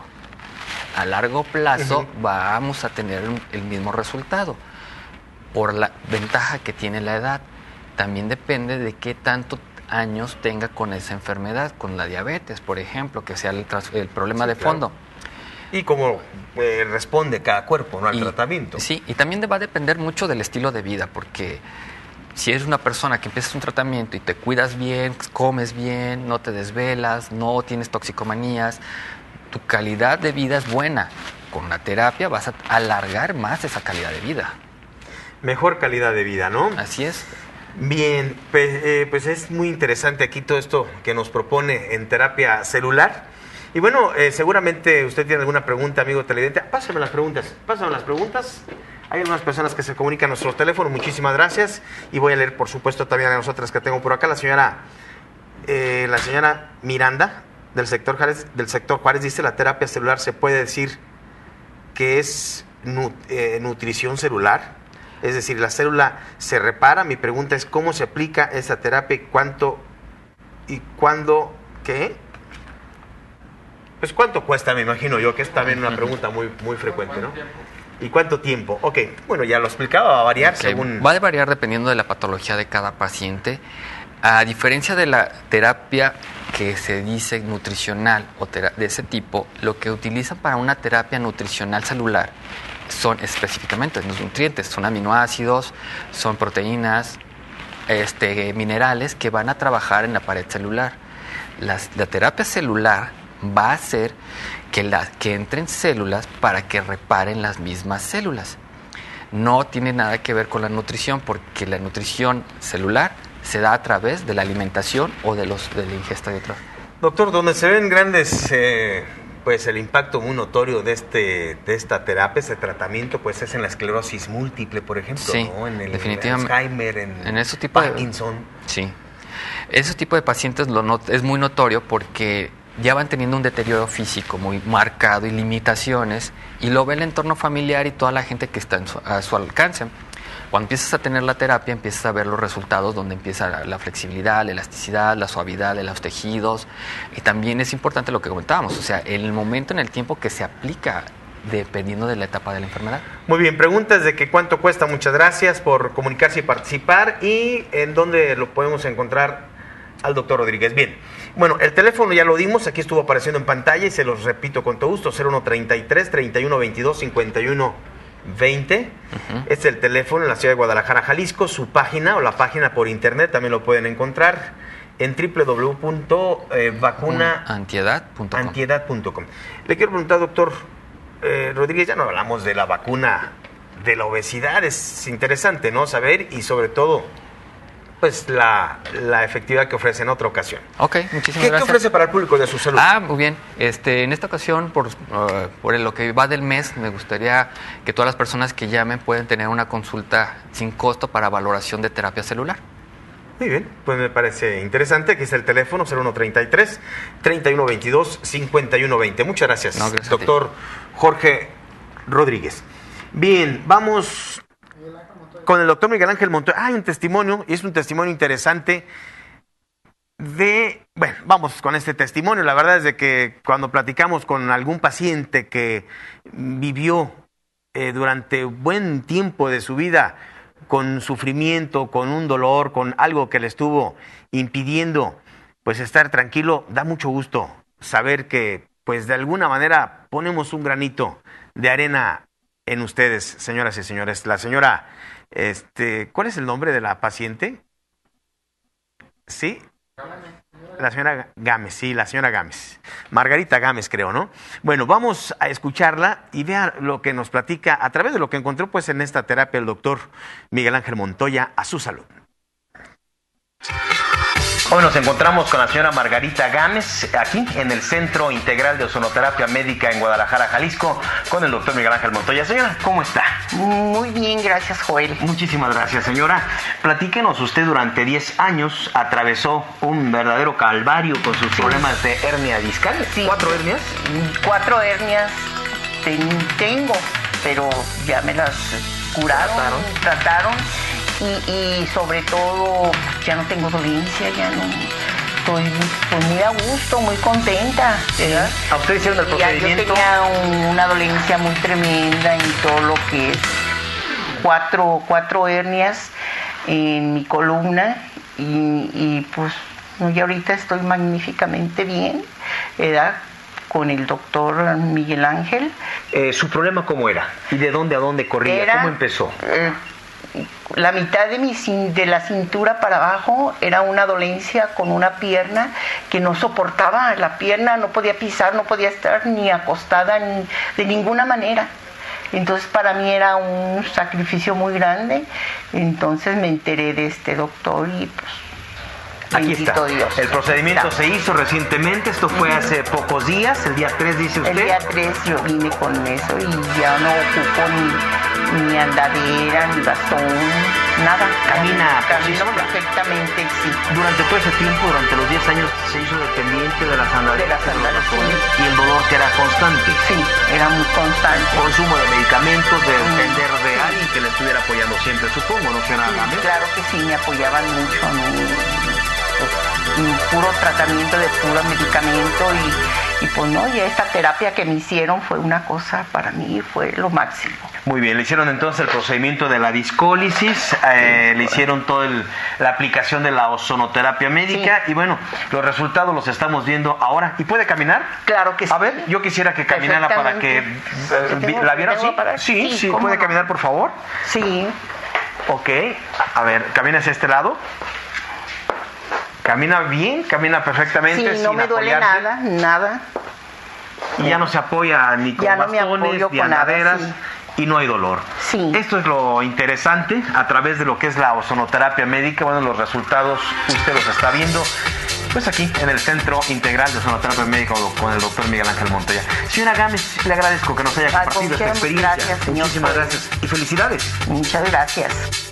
S5: A largo plazo
S1: Ujú.
S5: vamos a tener un- el mismo resultado por la ventaja que tiene la edad. También depende de qué tantos años tenga con esa enfermedad, con la diabetes, por ejemplo, que sea el, tras- el problema
S1: Sí,
S5: de
S1: claro.
S5: fondo.
S1: Y cómo eh, responde cada cuerpo, ¿no? Al
S5: Y-
S1: tratamiento.
S5: Sí, y también va a depender mucho del estilo de vida, porque si eres una persona que empiezas un tratamiento y te cuidas bien, comes bien, no te desvelas, no tienes toxicomanías, tu calidad de vida es buena. Con la terapia vas a alargar más esa calidad de vida.
S1: Mejor calidad de vida, ¿no?
S5: Así es.
S1: Bien, pe- eh, pues es muy interesante aquí todo esto que nos propone en terapia celular. Y bueno, eh, seguramente usted tiene alguna pregunta, amigo televidente. Pásame las preguntas, pásame las preguntas. Hay algunas personas que se comunican a nuestro teléfono, muchísimas gracias. Y voy a leer, por supuesto, también a las otras que tengo por acá. La señora, eh, la señora Miranda, del sector Juárez, del sector Juárez, dice: la terapia celular se puede decir que es nu- eh, nutrición celular. Es decir, la célula se repara. Mi pregunta es cómo se aplica esta terapia y cuánto y cuándo, ¿qué? Pues cuánto cuesta, me imagino yo, que es también una pregunta muy, muy frecuente, ¿no? ¿Y cuánto tiempo? Ok, bueno, ya lo explicaba, va a variar
S5: Okay.
S1: según...
S5: Va a variar dependiendo de la patología de cada paciente. A diferencia de la terapia que se dice nutricional o tera- de ese tipo, lo que utilizan para una terapia nutricional celular son específicamente los nutrientes, son aminoácidos, son proteínas, este, minerales que van a trabajar en la pared celular. Las, la terapia celular va a hacer que, la, que entren células para que reparen las mismas células. No tiene nada que ver con la nutrición, porque la nutrición celular se da a través de la alimentación o de, los, de la ingesta de otros.
S1: Doctor, donde se ven grandes, eh, pues el impacto muy notorio de este de esta terapia, este tratamiento, pues es en la esclerosis múltiple, por ejemplo,
S5: Sí,
S1: ¿no? En el
S5: definitivamente.
S1: Alzheimer, en,
S5: En ese tipo de-
S1: Parkinson.
S5: Sí. Ese tipo de pacientes lo not- es muy notorio porque ya van teniendo un deterioro físico muy marcado y limitaciones, y lo ve el entorno familiar y toda la gente que está en su- a su alcance. Cuando empiezas a tener la terapia, empiezas a ver los resultados donde empieza la, la flexibilidad, la elasticidad, la suavidad de los tejidos. Y también es importante lo que comentábamos, o sea, el momento en el tiempo que se aplica dependiendo de la etapa de la enfermedad.
S1: Muy bien, preguntas de que cuánto cuesta. Muchas gracias por comunicarse y participar. ¿Y en dónde lo podemos encontrar al doctor Rodríguez? Bien, bueno, el teléfono ya lo dimos, aquí estuvo apareciendo en pantalla y se los repito con todo gusto, cero uno treinta y tres, treinta y uno veintidós, cincuenta y uno veinte. Uh-huh. Este es el teléfono en la ciudad de Guadalajara, Jalisco. Su página o la página por internet también lo pueden encontrar en doble u doble u doble u punto vacuna
S5: antiedad punto com.
S1: antiedad punto com. Le quiero preguntar, doctor eh, Rodríguez, ya no hablamos de la vacuna de la obesidad, es interesante, ¿no? Saber y sobre todo, pues la, la efectividad que ofrece en otra ocasión.
S5: Ok, muchísimas
S1: ¿Qué,
S5: gracias.
S1: ¿Qué ofrece para el público de su salud?
S5: Ah, muy bien. Este, en esta ocasión, por, uh, por lo que va del mes, me gustaría que todas las personas que llamen pueden tener una consulta sin costo para valoración de terapia celular.
S1: Muy bien, pues me parece interesante. Aquí está el teléfono, cero uno treinta y tres, treinta y uno veintidós, cincuenta y uno veinte. Muchas gracias,
S5: no, gracias
S1: doctor Jorge Rodríguez. Bien, vamos con el doctor Miguel Ángel Montoya. Hay un testimonio, y es un testimonio interesante de... Bueno, vamos con este testimonio. La verdad es de que cuando platicamos con algún paciente que vivió eh, durante buen tiempo de su vida con sufrimiento, con un dolor, con algo que le estuvo impidiendo pues estar tranquilo, da mucho gusto saber que pues de alguna manera ponemos un granito de arena en ustedes, señoras y señores. La señora, este, ¿cuál es el nombre de la paciente? ¿Sí? La señora Gámez, sí, la señora Gámez. Margarita Gámez, creo, ¿no? Bueno, vamos a escucharla y vea lo que nos platica a través de lo que encontró pues en esta terapia el doctor Miguel Ángel Montoya. A su salud. Hoy nos encontramos con la señora Margarita Gámez, aquí en el Centro Integral de Ozonoterapia Médica en Guadalajara, Jalisco, con el doctor Miguel Ángel Montoya. Señora, ¿cómo está?
S6: Muy bien, gracias, Joel.
S1: Muchísimas gracias, señora. Platíquenos, usted durante diez años atravesó un verdadero calvario con sus sí. problemas de hernia discal.
S6: Sí.
S1: ¿Cuatro hernias?
S6: Cuatro hernias ten, tengo, pero ya me las curaron, trataron. trataron y, y sobre todo ya no tengo dolencia, ya no... Estoy pues, muy a gusto, muy contenta. ¿verdad?
S1: ¿A usted hicieron el procedimiento?
S6: Yo tenía un, una dolencia muy tremenda en todo lo que es cuatro, cuatro hernias en mi columna y, y pues ya ahorita estoy magníficamente bien, ¿verdad? Con el doctor Miguel Ángel.
S1: Eh, ¿Su problema cómo era? ¿Y de dónde a dónde corría?
S6: Era,
S1: ¿Cómo empezó?
S6: Eh, la mitad de, mi, de la cintura para abajo era una dolencia con una pierna que no soportaba. La pierna no podía pisar, no podía estar ni acostada ni, de ninguna manera. Entonces para mí era un sacrificio muy grande. Entonces me enteré de este doctor y pues
S1: Aquí
S6: Bendito
S1: está.
S6: Dios.
S1: El procedimiento
S6: Está.
S1: se hizo recientemente, esto fue hace pocos días, el día tres dice usted.
S6: El día tres yo vine con eso y ya no ocupo ni, ni andadera, ni bastón, nada.
S1: Camina por sí
S6: Camino
S1: sola.
S6: perfectamente, sí.
S1: Durante todo ese tiempo, durante los diez años, se hizo dependiente de las andaderas,
S6: De las
S1: de los
S6: andaderas,
S1: bastones,
S6: sí.
S1: y el dolor que era constante.
S6: Sí, era muy constante.
S1: Consumo de medicamentos, de depender de alguien que le estuviera apoyando siempre, supongo, ¿no, señora
S6: Sí,
S1: Gámez?
S6: claro que sí, me apoyaban mucho, ¿no? Pues, puro tratamiento de puro medicamento y, y pues no, y esta terapia que me hicieron fue una cosa para mí, fue lo máximo.
S1: Muy bien, le hicieron entonces el procedimiento de la discólisis, eh, le hicieron toda la aplicación de la ozonoterapia médica
S6: Sí.
S1: y bueno, los resultados los estamos viendo ahora. ¿Y puede caminar?
S6: Claro que sí.
S1: A ver, yo quisiera que caminara para que eh,
S6: ¿Te
S1: vi-
S6: tengo-
S1: la viera
S6: te
S1: así.
S6: tengo para-
S1: Sí,
S6: sí,
S1: sí,
S6: cómo
S1: puede
S6: no.
S1: caminar por favor.
S6: Sí,
S1: Ok, a ver, camina hacia este lado. Camina bien, camina perfectamente.
S6: sí, no
S1: sin
S6: me duele
S1: apoyarse.
S6: nada, nada.
S1: Y ya no se apoya ni con
S6: Ya no me
S1: bastones,
S6: apoyo
S1: ni
S6: con nada,
S1: andaderas,
S6: sí.
S1: y no hay dolor.
S6: Sí.
S1: Esto es lo interesante, a través de lo que es la ozonoterapia médica, bueno, los resultados usted los está viendo, pues aquí, en el Centro Integral de Ozonoterapia Médica con el doctor Miguel Ángel Montoya. Señora Gámez, le agradezco que nos haya
S6: Al
S1: compartido esta
S6: contrario,
S1: experiencia.
S6: gracias, señor
S1: Muchísimas
S6: juez.
S1: gracias y felicidades.
S6: Muchas gracias.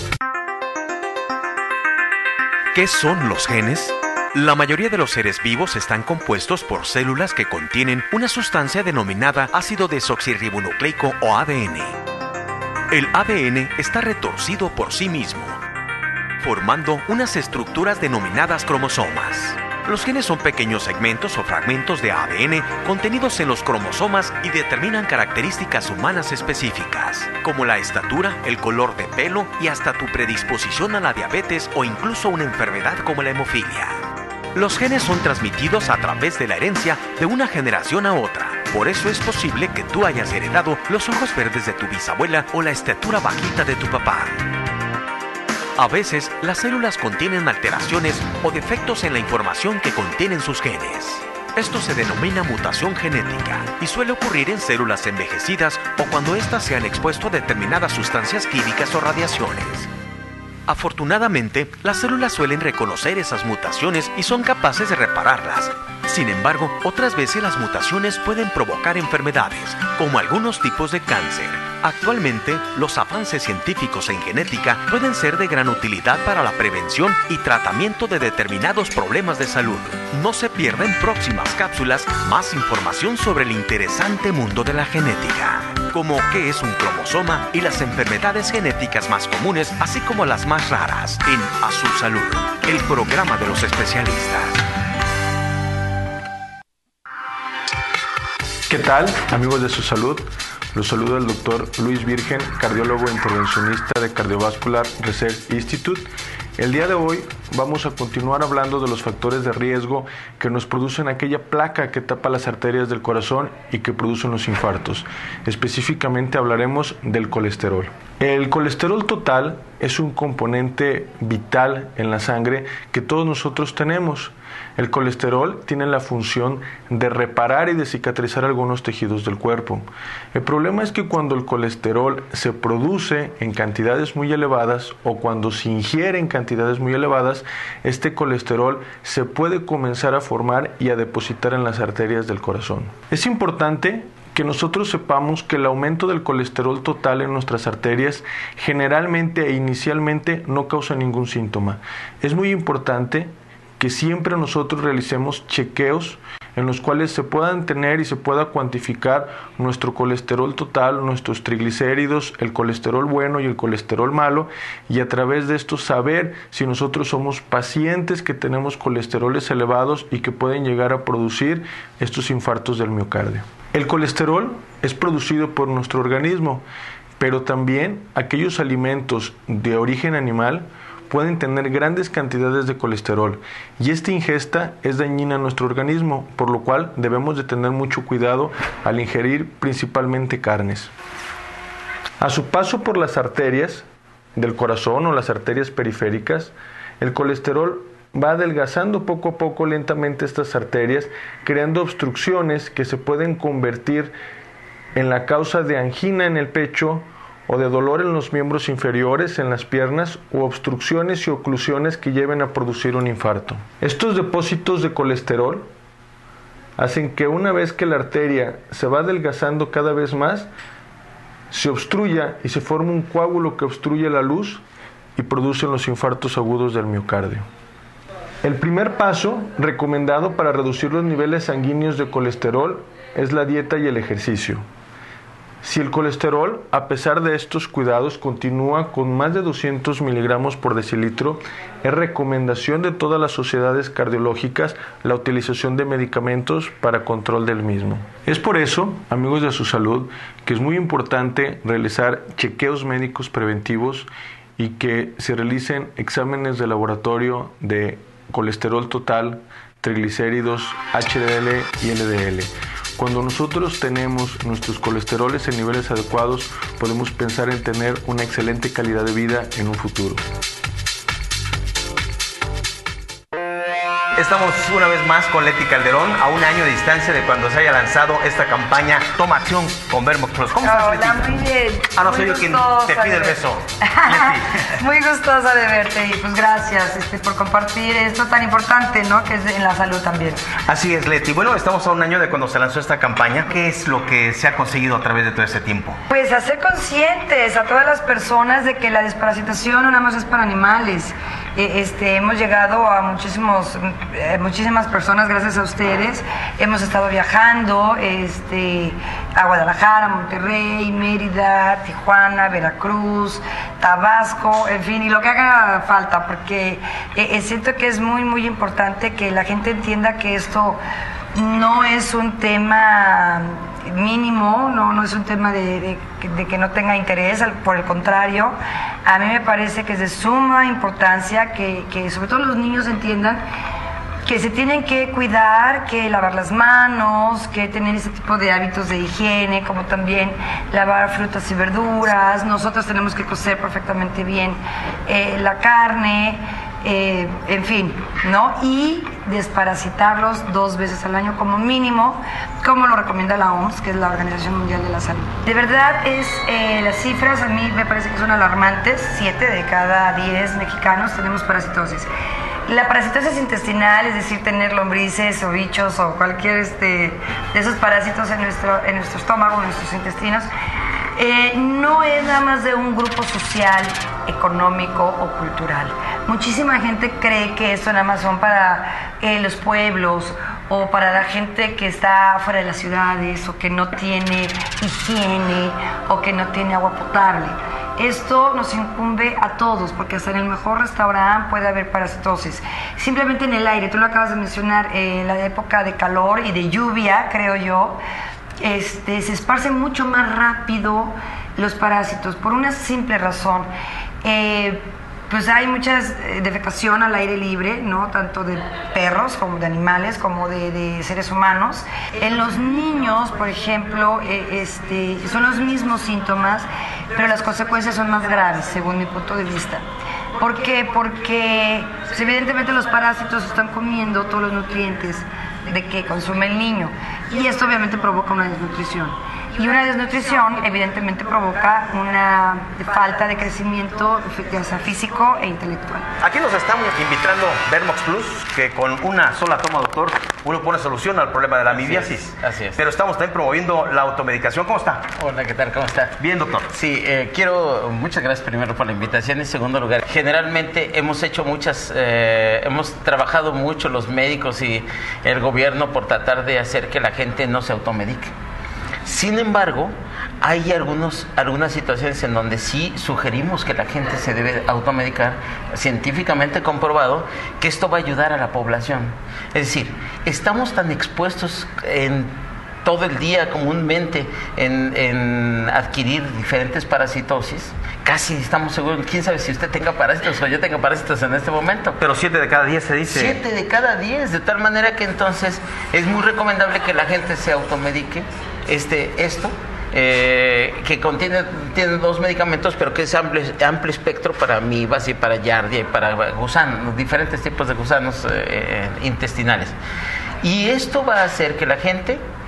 S4: ¿Qué son los genes? La mayoría de los seres vivos están compuestos por células que contienen una sustancia denominada ácido desoxirribonucleico o A D N. El A D N está retorcido por sí mismo, formando unas estructuras denominadas cromosomas. Los genes son pequeños segmentos o fragmentos de A D N contenidos en los cromosomas y determinan características humanas específicas, como la estatura, el color de pelo y hasta tu predisposición a la diabetes o incluso una enfermedad como la hemofilia. Los genes son transmitidos a través de la herencia de una generación a otra. Por eso es posible que tú hayas heredado los ojos verdes de tu bisabuela o la estatura bajita de tu papá. A veces, las células contienen alteraciones o defectos en la información que contienen sus genes. Esto se denomina mutación genética y suele ocurrir en células envejecidas o cuando éstas se han expuesto a determinadas sustancias químicas o radiaciones. Afortunadamente, las células suelen reconocer esas mutaciones y son capaces de repararlas. Sin embargo, otras veces las mutaciones pueden provocar enfermedades, como algunos tipos de cáncer. Actualmente, los avances científicos en genética pueden ser de gran utilidad para la prevención y tratamiento de determinados problemas de salud. No se pierda en próximas cápsulas más información sobre el interesante mundo de la genética, como qué es un cromosoma y las enfermedades genéticas más comunes, así como las más raras, en A Su Salud, el programa de los especialistas.
S7: ¿Qué tal, amigos de Su Salud? Los saluda el doctor Luis Virgen, cardiólogo intervencionista de Cardiovascular Research Institute. El día de hoy vamos a continuar hablando de los factores de riesgo que nos producen aquella placa que tapa las arterias del corazón y que producen los infartos. Específicamente hablaremos del colesterol. El colesterol total es un componente vital en la sangre que todos nosotros tenemos. El colesterol tiene la función de reparar y de cicatrizar algunos tejidos del cuerpo. El problema es que cuando el colesterol se produce en cantidades muy elevadas o cuando se ingiere en cantidades muy elevadas, este colesterol se puede comenzar a formar y a depositar en las arterias del corazón. Es importante que nosotros sepamos que el aumento del colesterol total en nuestras arterias generalmente e inicialmente no causa ningún síntoma. Es muy importante que siempre nosotros realicemos chequeos en los cuales se puedan tener y se pueda cuantificar nuestro colesterol total, nuestros triglicéridos, el colesterol bueno y el colesterol malo, y a través de esto saber si nosotros somos pacientes que tenemos colesteroles elevados y que pueden llegar a producir estos infartos del miocardio. El colesterol es producido por nuestro organismo, pero también aquellos alimentos de origen animal pueden tener grandes cantidades de colesterol y esta ingesta es dañina a nuestro organismo, por lo cual debemos de tener mucho cuidado al ingerir principalmente carnes. A su paso por las arterias del corazón o las arterias periféricas, el colesterol va adelgazando poco a poco lentamente estas arterias, creando obstrucciones que se pueden convertir en la causa de angina en el pecho o de dolor en los miembros inferiores, en las piernas, u obstrucciones y oclusiones que lleven a producir un infarto. Estos depósitos de colesterol hacen que una vez que la arteria se va adelgazando cada vez más, se obstruya y se forma un coágulo que obstruye la luz y producen los infartos agudos del miocardio. El primer paso recomendado para reducir los niveles sanguíneos de colesterol es la dieta y el ejercicio. Si el colesterol, a pesar de estos cuidados, continúa con más de doscientos miligramos por decilitro, es recomendación de todas las sociedades cardiológicas la utilización de medicamentos para control del mismo. Es por eso, amigos de su salud, que es muy importante realizar chequeos médicos preventivos y que se realicen exámenes de laboratorio de colesterol total, triglicéridos, H D L y L D L. Cuando nosotros tenemos nuestros colesteroles en niveles adecuados, podemos pensar en tener una excelente calidad de vida en un futuro.
S1: Estamos una vez más con Leti Calderón, a un año de distancia de cuando se haya lanzado esta campaña Toma Acción con Vermox Plus. ¿Cómo estás, Leti?
S8: Hola, muy bien.
S1: Ah, no, soy yo quien te pide el beso.
S8: Muy gustosa de verte y pues gracias este, por compartir esto tan importante, ¿no? Que es en la salud también.
S1: Así es, Leti. Bueno, estamos a un año de cuando se lanzó esta campaña. ¿Qué es lo que se ha conseguido a través de todo este tiempo?
S8: Pues hacer conscientes a todas las personas de que la desparasitación no nada más es para animales. Eh, este, hemos llegado a muchísimos, eh, muchísimas personas gracias a ustedes. Hemos estado viajando este, a Guadalajara, Monterrey, Mérida, Tijuana, Veracruz, Tabasco, en fin, y lo que haga falta, porque eh, siento que es muy, muy importante que la gente entienda que esto no es un tema mínimo, no, no es un tema de, de, de que no tenga interés, por el contrario, a mí me parece que es de suma importancia que, que sobre todo los niños entiendan que se tienen que cuidar, que lavar las manos, que tener ese tipo de hábitos de higiene, como también lavar frutas y verduras. Nosotros tenemos que cocer perfectamente bien eh, la carne, eh, en fin, ¿no? Y desparasitarlos dos veces al año como mínimo, como lo recomienda la O M S, que es la Organización Mundial de la Salud. De verdad, es eh, las cifras a mí me parece que son alarmantes. Siete de cada diez mexicanos tenemos parasitosis. La parasitosis intestinal, es decir, tener lombrices o bichos o cualquier este, de esos parásitos en nuestro, en nuestro estómago, en nuestros intestinos, eh, no es nada más de un grupo social, económico o cultural. Muchísima gente cree que esto nada más son para eh, los pueblos o para la gente que está fuera de las ciudades o que no tiene higiene o que no tiene agua potable. Esto nos incumbe a todos, porque hasta en el mejor restaurante puede haber parasitosis. Simplemente en el aire, tú lo acabas de mencionar, eh, en la época de calor y de lluvia, creo yo, este, se esparcen mucho más rápido los parásitos, por una simple razón. Eh, pues hay mucha defecación al aire libre, ¿no? Tanto de perros como de animales, como de, de seres humanos. En los niños, por ejemplo, eh, este, son los mismos síntomas, pero las consecuencias son más graves, según mi punto de vista. ¿Por qué? Porque pues, evidentemente los parásitos están comiendo todos los nutrientes de que consume el niño, y esto obviamente provoca una desnutrición. Y una desnutrición evidentemente provoca una falta de crecimiento, ya sea físico e intelectual.
S1: Aquí nos estamos invitando Vermox Plus, que con una sola toma, doctor, uno pone solución al problema de la amibiasis.
S9: Así es, así es.
S1: Pero estamos también promoviendo la automedicación. ¿Cómo está?
S9: Hola, ¿qué tal? ¿Cómo está?
S1: Bien, doctor.
S9: Sí, eh, quiero, muchas gracias primero por la invitación. En segundo lugar, generalmente hemos hecho muchas, eh, hemos trabajado mucho los médicos y el gobierno por tratar de hacer que la gente no se automedique. Sin embargo, hay algunos, algunas situaciones en donde sí sugerimos que la gente se debe automedicar, científicamente comprobado que esto va a ayudar a la población. Es decir, estamos tan expuestos en todo el día comúnmente en, en adquirir diferentes parasitosis, casi estamos seguros, quién sabe si usted tenga parásitos o yo tenga parásitos en este momento.
S1: Pero siete de cada diez se dice.
S9: Siete de cada diez, de tal manera que entonces es muy recomendable que la gente se automedique este, esto, eh, que contiene tiene dos medicamentos, pero que es amplio, amplio espectro para amibas y para giardia y para gusanos, diferentes tipos de gusanos eh, intestinales. Y esto va a hacer que la gente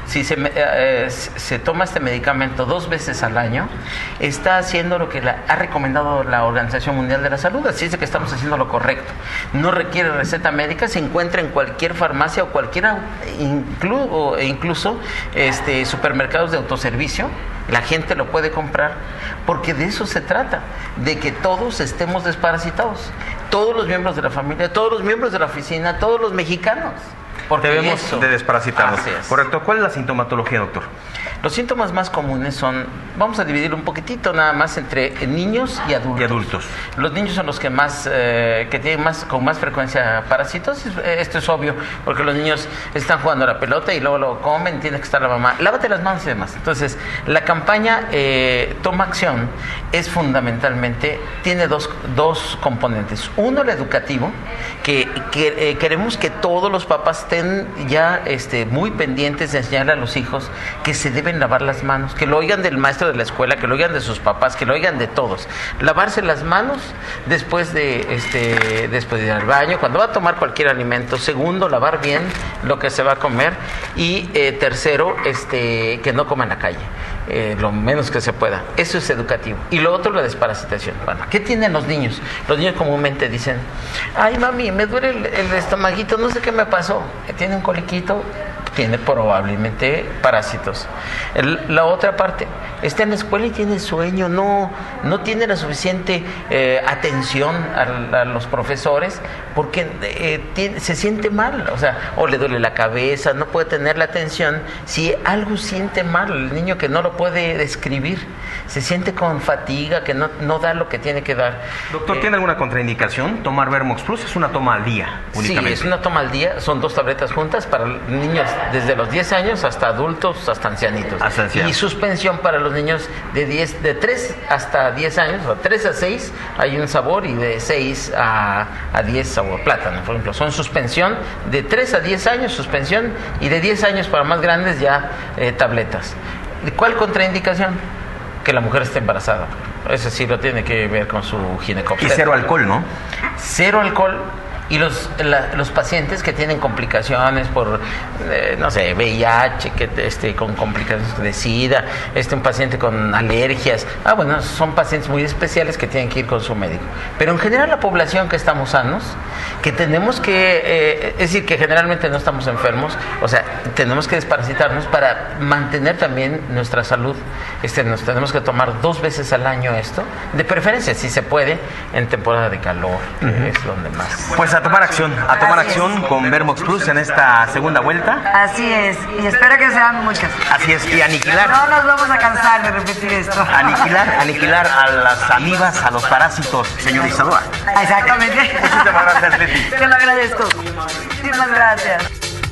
S9: si se, eh, se toma este medicamento dos veces al año, está haciendo lo que la, ha recomendado la Organización Mundial de la Salud, así es que estamos haciendo lo correcto. No requiere receta médica, se encuentra en cualquier farmacia o cualquiera, inclu, o incluso este, supermercados de autoservicio, la gente lo puede comprar, porque de eso se trata, de que todos estemos desparasitados, todos los miembros de la familia, todos los miembros de la oficina, todos los mexicanos.
S1: Porque debemos
S9: eso,
S1: de desparasitarnos.
S9: es.
S1: Correcto. ¿Cuál es la sintomatología, doctor?
S9: Los síntomas más comunes son, vamos a dividir un poquitito nada más entre niños y adultos.
S1: Y adultos.
S9: Los niños son los que más, eh, que tienen más, con más frecuencia parasitosis. Esto es obvio, porque los niños están jugando a la pelota y luego lo comen, tiene que estar la mamá, lávate las manos y demás. Entonces, la campaña eh, Toma Acción es fundamentalmente, tiene dos, dos componentes. Uno, el educativo, que, que eh, queremos que todos los papás estén ya este, muy pendientes de enseñarle a los hijos que se deben lavar las manos, que lo oigan del maestro de la escuela, que lo oigan de sus papás, que lo oigan de todos. Lavarse las manos después de este después de ir al baño, cuando va a tomar cualquier alimento. Segundo, lavar bien lo que se va a comer. Y eh, tercero, este que no coma en la calle, eh, lo menos que se pueda. Eso es educativo. Y lo otro, la desparasitación. Bueno, ¿qué tienen los niños? Los niños comúnmente dicen, ay mami, me duele el, el estomaguito, no sé qué me pasó. Tiene un coliquito, tiene probablemente parásitos. El, la otra parte, está en la escuela y tiene sueño, no, no tiene la suficiente eh, atención a, a los profesores, porque eh, tiene, se siente mal, o sea, o le duele la cabeza, no puede tener la atención. Si algo siente mal, el niño que no lo puede describir, se siente con fatiga, que no, no da lo que tiene que dar.
S1: Doctor,
S9: eh,
S1: ¿tiene alguna contraindicación? ¿Tomar Vermox Plus? Es una toma al día únicamente.
S9: Sí, es una toma al día, son dos tabletas juntas para niños desde los diez años hasta adultos, hasta ancianitos. Hasta ancianos. Y suspensión para los niños de diez, de tres hasta diez años, o tres a seis hay un sabor, y de seis a, a diez sabor plátano, por ejemplo. Son suspensión de tres a diez años, suspensión, y de diez años para más grandes ya eh, tabletas. ¿Cuál contraindicación? Que la mujer esté embarazada. Eso sí lo tiene que ver con su ginecólogo.
S1: Y cero alcohol, ¿no?
S9: Cero alcohol. Y los, la, los pacientes que tienen complicaciones por, eh, no sé, V I H, que, este, con complicaciones de SIDA, este, un paciente con alergias, ah, bueno, son pacientes muy especiales que tienen que ir con su médico. Pero en general la población que estamos sanos, que tenemos que, eh, es decir, que generalmente no estamos enfermos, o sea, tenemos que desparasitarnos para mantener también nuestra salud. Este, nos tenemos que tomar dos veces al año esto, de preferencia, si se puede, en temporada de calor, que uh-huh. es donde más.
S1: Pues a tomar acción, a tomar Así acción es. Con Vermox Plus en esta segunda vuelta.
S8: Así es, y espero que sean muchas.
S1: Así es, y aniquilar.
S8: No nos vamos a cansar de repetir esto.
S1: Aniquilar, aniquilar a las amibas, a los parásitos, señor Isadora.
S8: Exactamente.
S1: Muchísimas gracias, Leti.
S8: Te lo agradezco. Muchísimas gracias.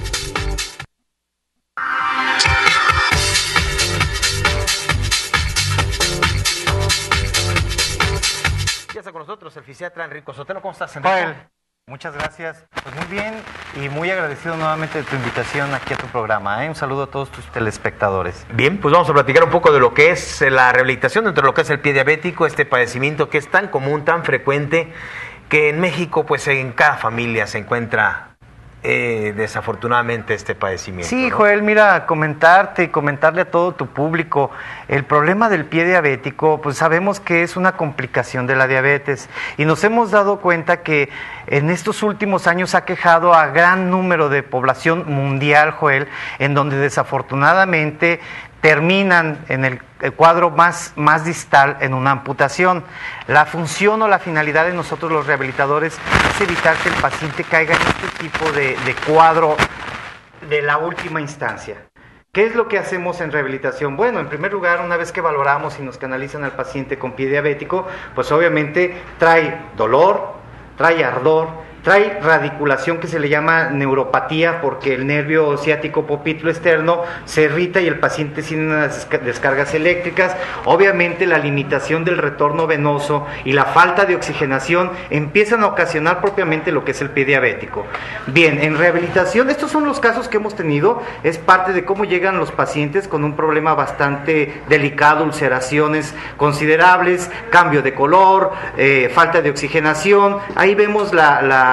S1: Ya está con nosotros el fisiatra Enrico Sotelo. ¿Cómo estás,
S10: Enrico? Joel, muchas gracias. Pues muy bien y muy agradecido nuevamente de tu invitación aquí a tu programa. ¿eh? Un saludo a todos tus telespectadores.
S1: Bien, pues vamos a platicar un poco de lo que es la rehabilitación dentro de lo que es el pie diabético, este padecimiento que es tan común, tan frecuente, que en México pues en cada familia se encuentra Eh, desafortunadamente este padecimiento.
S10: Sí,
S1: ¿no?
S10: Joel, mira, comentarte y comentarle a todo tu público, el problema del pie diabético, pues sabemos que es una complicación de la diabetes y nos hemos dado cuenta que en estos últimos años ha quejado a gran número de población mundial, Joel, en donde desafortunadamente terminan en el, el cuadro más, más distal en una amputación. La función o la finalidad de nosotros los rehabilitadores es evitar que el paciente caiga en este tipo de, de cuadro de la última instancia. ¿Qué es lo que hacemos en rehabilitación? Bueno, en primer lugar, una vez que valoramos y nos canalizan al paciente con pie diabético, pues obviamente trae dolor, trae ardor, trae radiculación que se le llama neuropatía porque el nervio ciático popitlo externo se irrita y el paciente tiene unas descargas eléctricas. Obviamente la limitación del retorno venoso y la falta de oxigenación empiezan a ocasionar propiamente lo que es el pie diabético. Bien, en rehabilitación, estos son los casos que hemos tenido, es parte de cómo llegan los pacientes con un problema bastante delicado, ulceraciones considerables, cambio de color, eh, falta de oxigenación. Ahí vemos la, la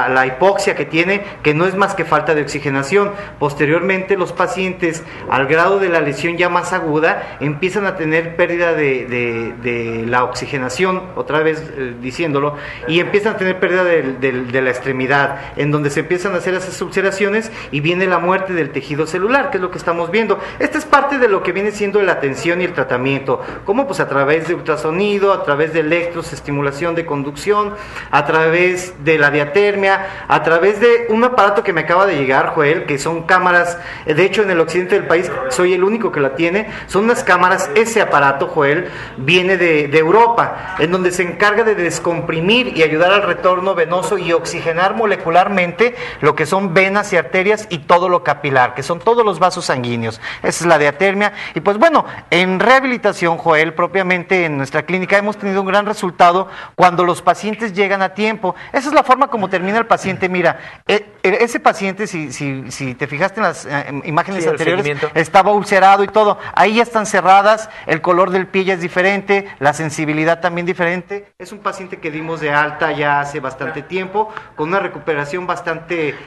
S10: la, la hipoxia que tiene, que no es más que falta de oxigenación. Posteriormente, los pacientes, al grado de la lesión ya más aguda, empiezan a tener pérdida de, de, de la oxigenación, otra vez eh, diciéndolo, y empiezan a tener pérdida de, de, de la extremidad, en donde se empiezan a hacer esas ulceraciones y viene la muerte del tejido celular, que es lo que estamos viendo. Esta es parte de lo que viene siendo la atención y el tratamiento, como pues a través de ultrasonido, a través de electros, estimulación de conducción, a través de la diatermia, a través de un aparato que me acaba de llegar, Joel, que son cámaras, de hecho en el occidente del país soy el único que la tiene, son unas cámaras, ese aparato, Joel, viene de, de Europa, en donde se encarga de descomprimir y ayudar al retorno venoso y oxigenar molecularmente lo que son venas y arterias y todo lo capilar, que son todos los vasos sanguíneos. Esa es la diatermia. Y pues bueno, en rehabilitación, Joel, propiamente en nuestra clínica hemos tenido un gran resultado cuando los pacientes llegan a tiempo. Esa es la forma como termina el paciente. Mira, ese paciente, si, si, si te fijaste en las eh, imágenes sí, anteriores, estaba ulcerado y todo. Ahí ya están cerradas, el color del pie ya es diferente, la sensibilidad también diferente. Es un paciente que dimos de alta ya hace bastante tiempo, con una recuperación bastante eh,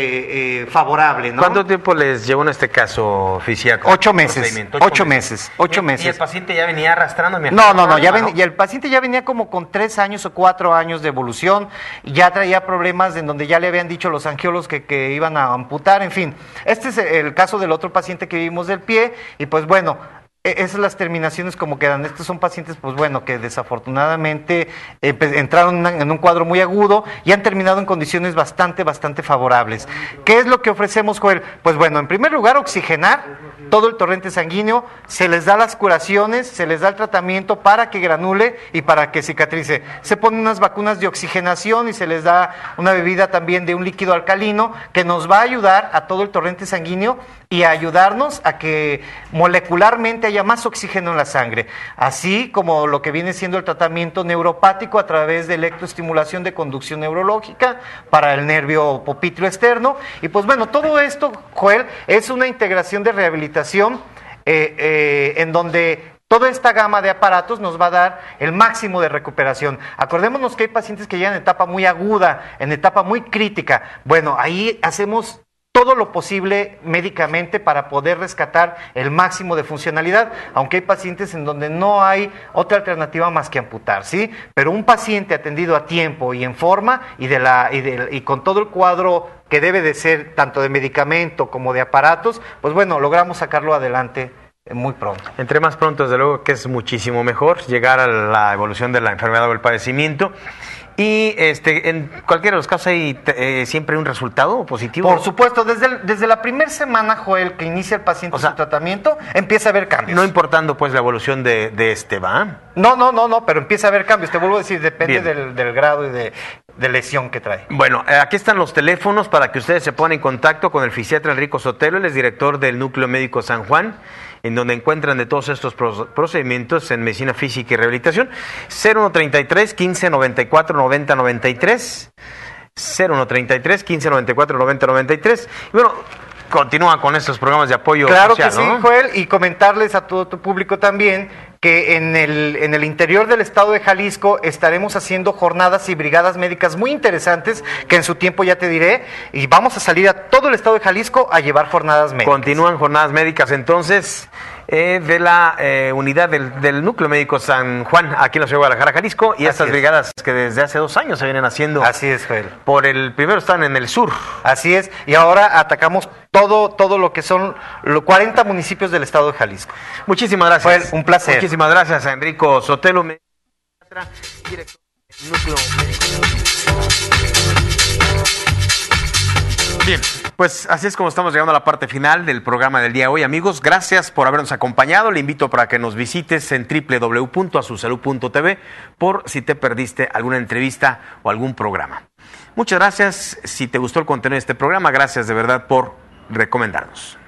S10: eh, favorable, ¿no?
S1: ¿Cuánto tiempo les llevó en este caso, fisiaco?
S10: Ocho meses. Ocho, ocho meses. meses. Ocho
S1: ¿Y,
S10: meses.
S1: ¿Y el paciente ya venía arrastrando?
S10: No, no, no, ya ven, y el paciente ya venía como con tres años o cuatro años de evolución, y ya traía problemas en donde ya le habían dicho los angiólogos que, que iban a amputar, en fin. Este es el caso del otro paciente que vimos del pie, y pues bueno, esas son las terminaciones como quedan. Estos son pacientes, pues bueno, que desafortunadamente eh, entraron en un cuadro muy agudo y han terminado en condiciones bastante, bastante favorables. ¿Qué es lo que ofrecemos, Joel? Pues bueno, en primer lugar, oxigenar todo el torrente sanguíneo, se les da las curaciones, se les da el tratamiento para que granule y para que cicatrice. Se ponen unas vacunas de oxigenación y se les da una bebida también de un líquido alcalino que nos va a ayudar a todo el torrente sanguíneo y a ayudarnos a que molecularmente haya más oxígeno en la sangre, así como lo que viene siendo el tratamiento neuropático a través de electroestimulación de conducción neurológica para el nervio popliteo externo. Y pues bueno, todo esto, Joel, es una integración de rehabilitación eh, eh, en donde toda esta gama de aparatos nos va a dar el máximo de recuperación. Acordémonos que hay pacientes que llegan en etapa muy aguda, en etapa muy crítica. Bueno, ahí hacemos todo lo posible médicamente para poder rescatar el máximo de funcionalidad, aunque hay pacientes en donde no hay otra alternativa más que amputar, ¿sí? Pero un paciente atendido a tiempo y en forma y, de la, y, de, y con todo el cuadro que debe de ser tanto de medicamento como de aparatos, pues bueno, logramos sacarlo adelante muy pronto.
S1: Entre más pronto, desde luego que es muchísimo mejor llegar a la evolución de la enfermedad o el padecimiento. Y este, en cualquiera de los casos hay eh, siempre un resultado positivo.
S10: Por supuesto, desde, el, desde la primera semana, Joel, que inicia el paciente o sea, su tratamiento, empieza a haber cambios.
S1: No importando pues la evolución de, de este, ¿va?
S10: No, no, no, no, pero empieza a haber cambios. Te vuelvo a decir, depende del, del grado y de, de lesión que trae.
S1: Bueno, aquí están los teléfonos para que ustedes se pongan en contacto con el fisiatra Enrico Sotelo, él es director del Núcleo Médico San Juan, en donde encuentran de todos estos procedimientos en medicina física y rehabilitación. Cero uno treinta y tres, quince noventa y cuatro, noventa noventa y tres. Cero uno treinta y tres, quince noventa y cuatro, noventa noventa y tres. Y bueno, continúa con estos programas de apoyo
S10: claro
S1: social,
S10: que sí,
S1: ¿no?
S10: Joel, y comentarles a todo tu público también que en el, en el interior del estado de Jalisco estaremos haciendo jornadas y brigadas médicas muy interesantes, que en su tiempo ya te diré, y vamos a salir a todo el estado de Jalisco a llevar jornadas médicas.
S1: Continúan jornadas médicas entonces eh, de la eh, unidad del, del Núcleo Médico San Juan, aquí en la ciudad de Guadalajara, Jalisco, y
S10: Así
S1: estas
S10: es.
S1: brigadas que desde hace dos años se vienen haciendo.
S10: Así es, Joel.
S1: Por el primero están en el sur.
S10: Así es, y ahora atacamos todo, todo lo que son los cuarenta municipios del estado de Jalisco.
S1: Muchísimas gracias.
S10: Fue un placer.
S1: Muchísimas gracias a Enrico Sotelo, director del Núcleo Médico. Bien, pues así es como estamos llegando a la parte final del programa del día de hoy, amigos. Gracias por habernos acompañado. Le invito para que nos visites en doble u doble u doble u punto a su salud punto t v por si te perdiste alguna entrevista o algún programa. Muchas gracias. Si te gustó el contenido de este programa, gracias de verdad por recomendarnos.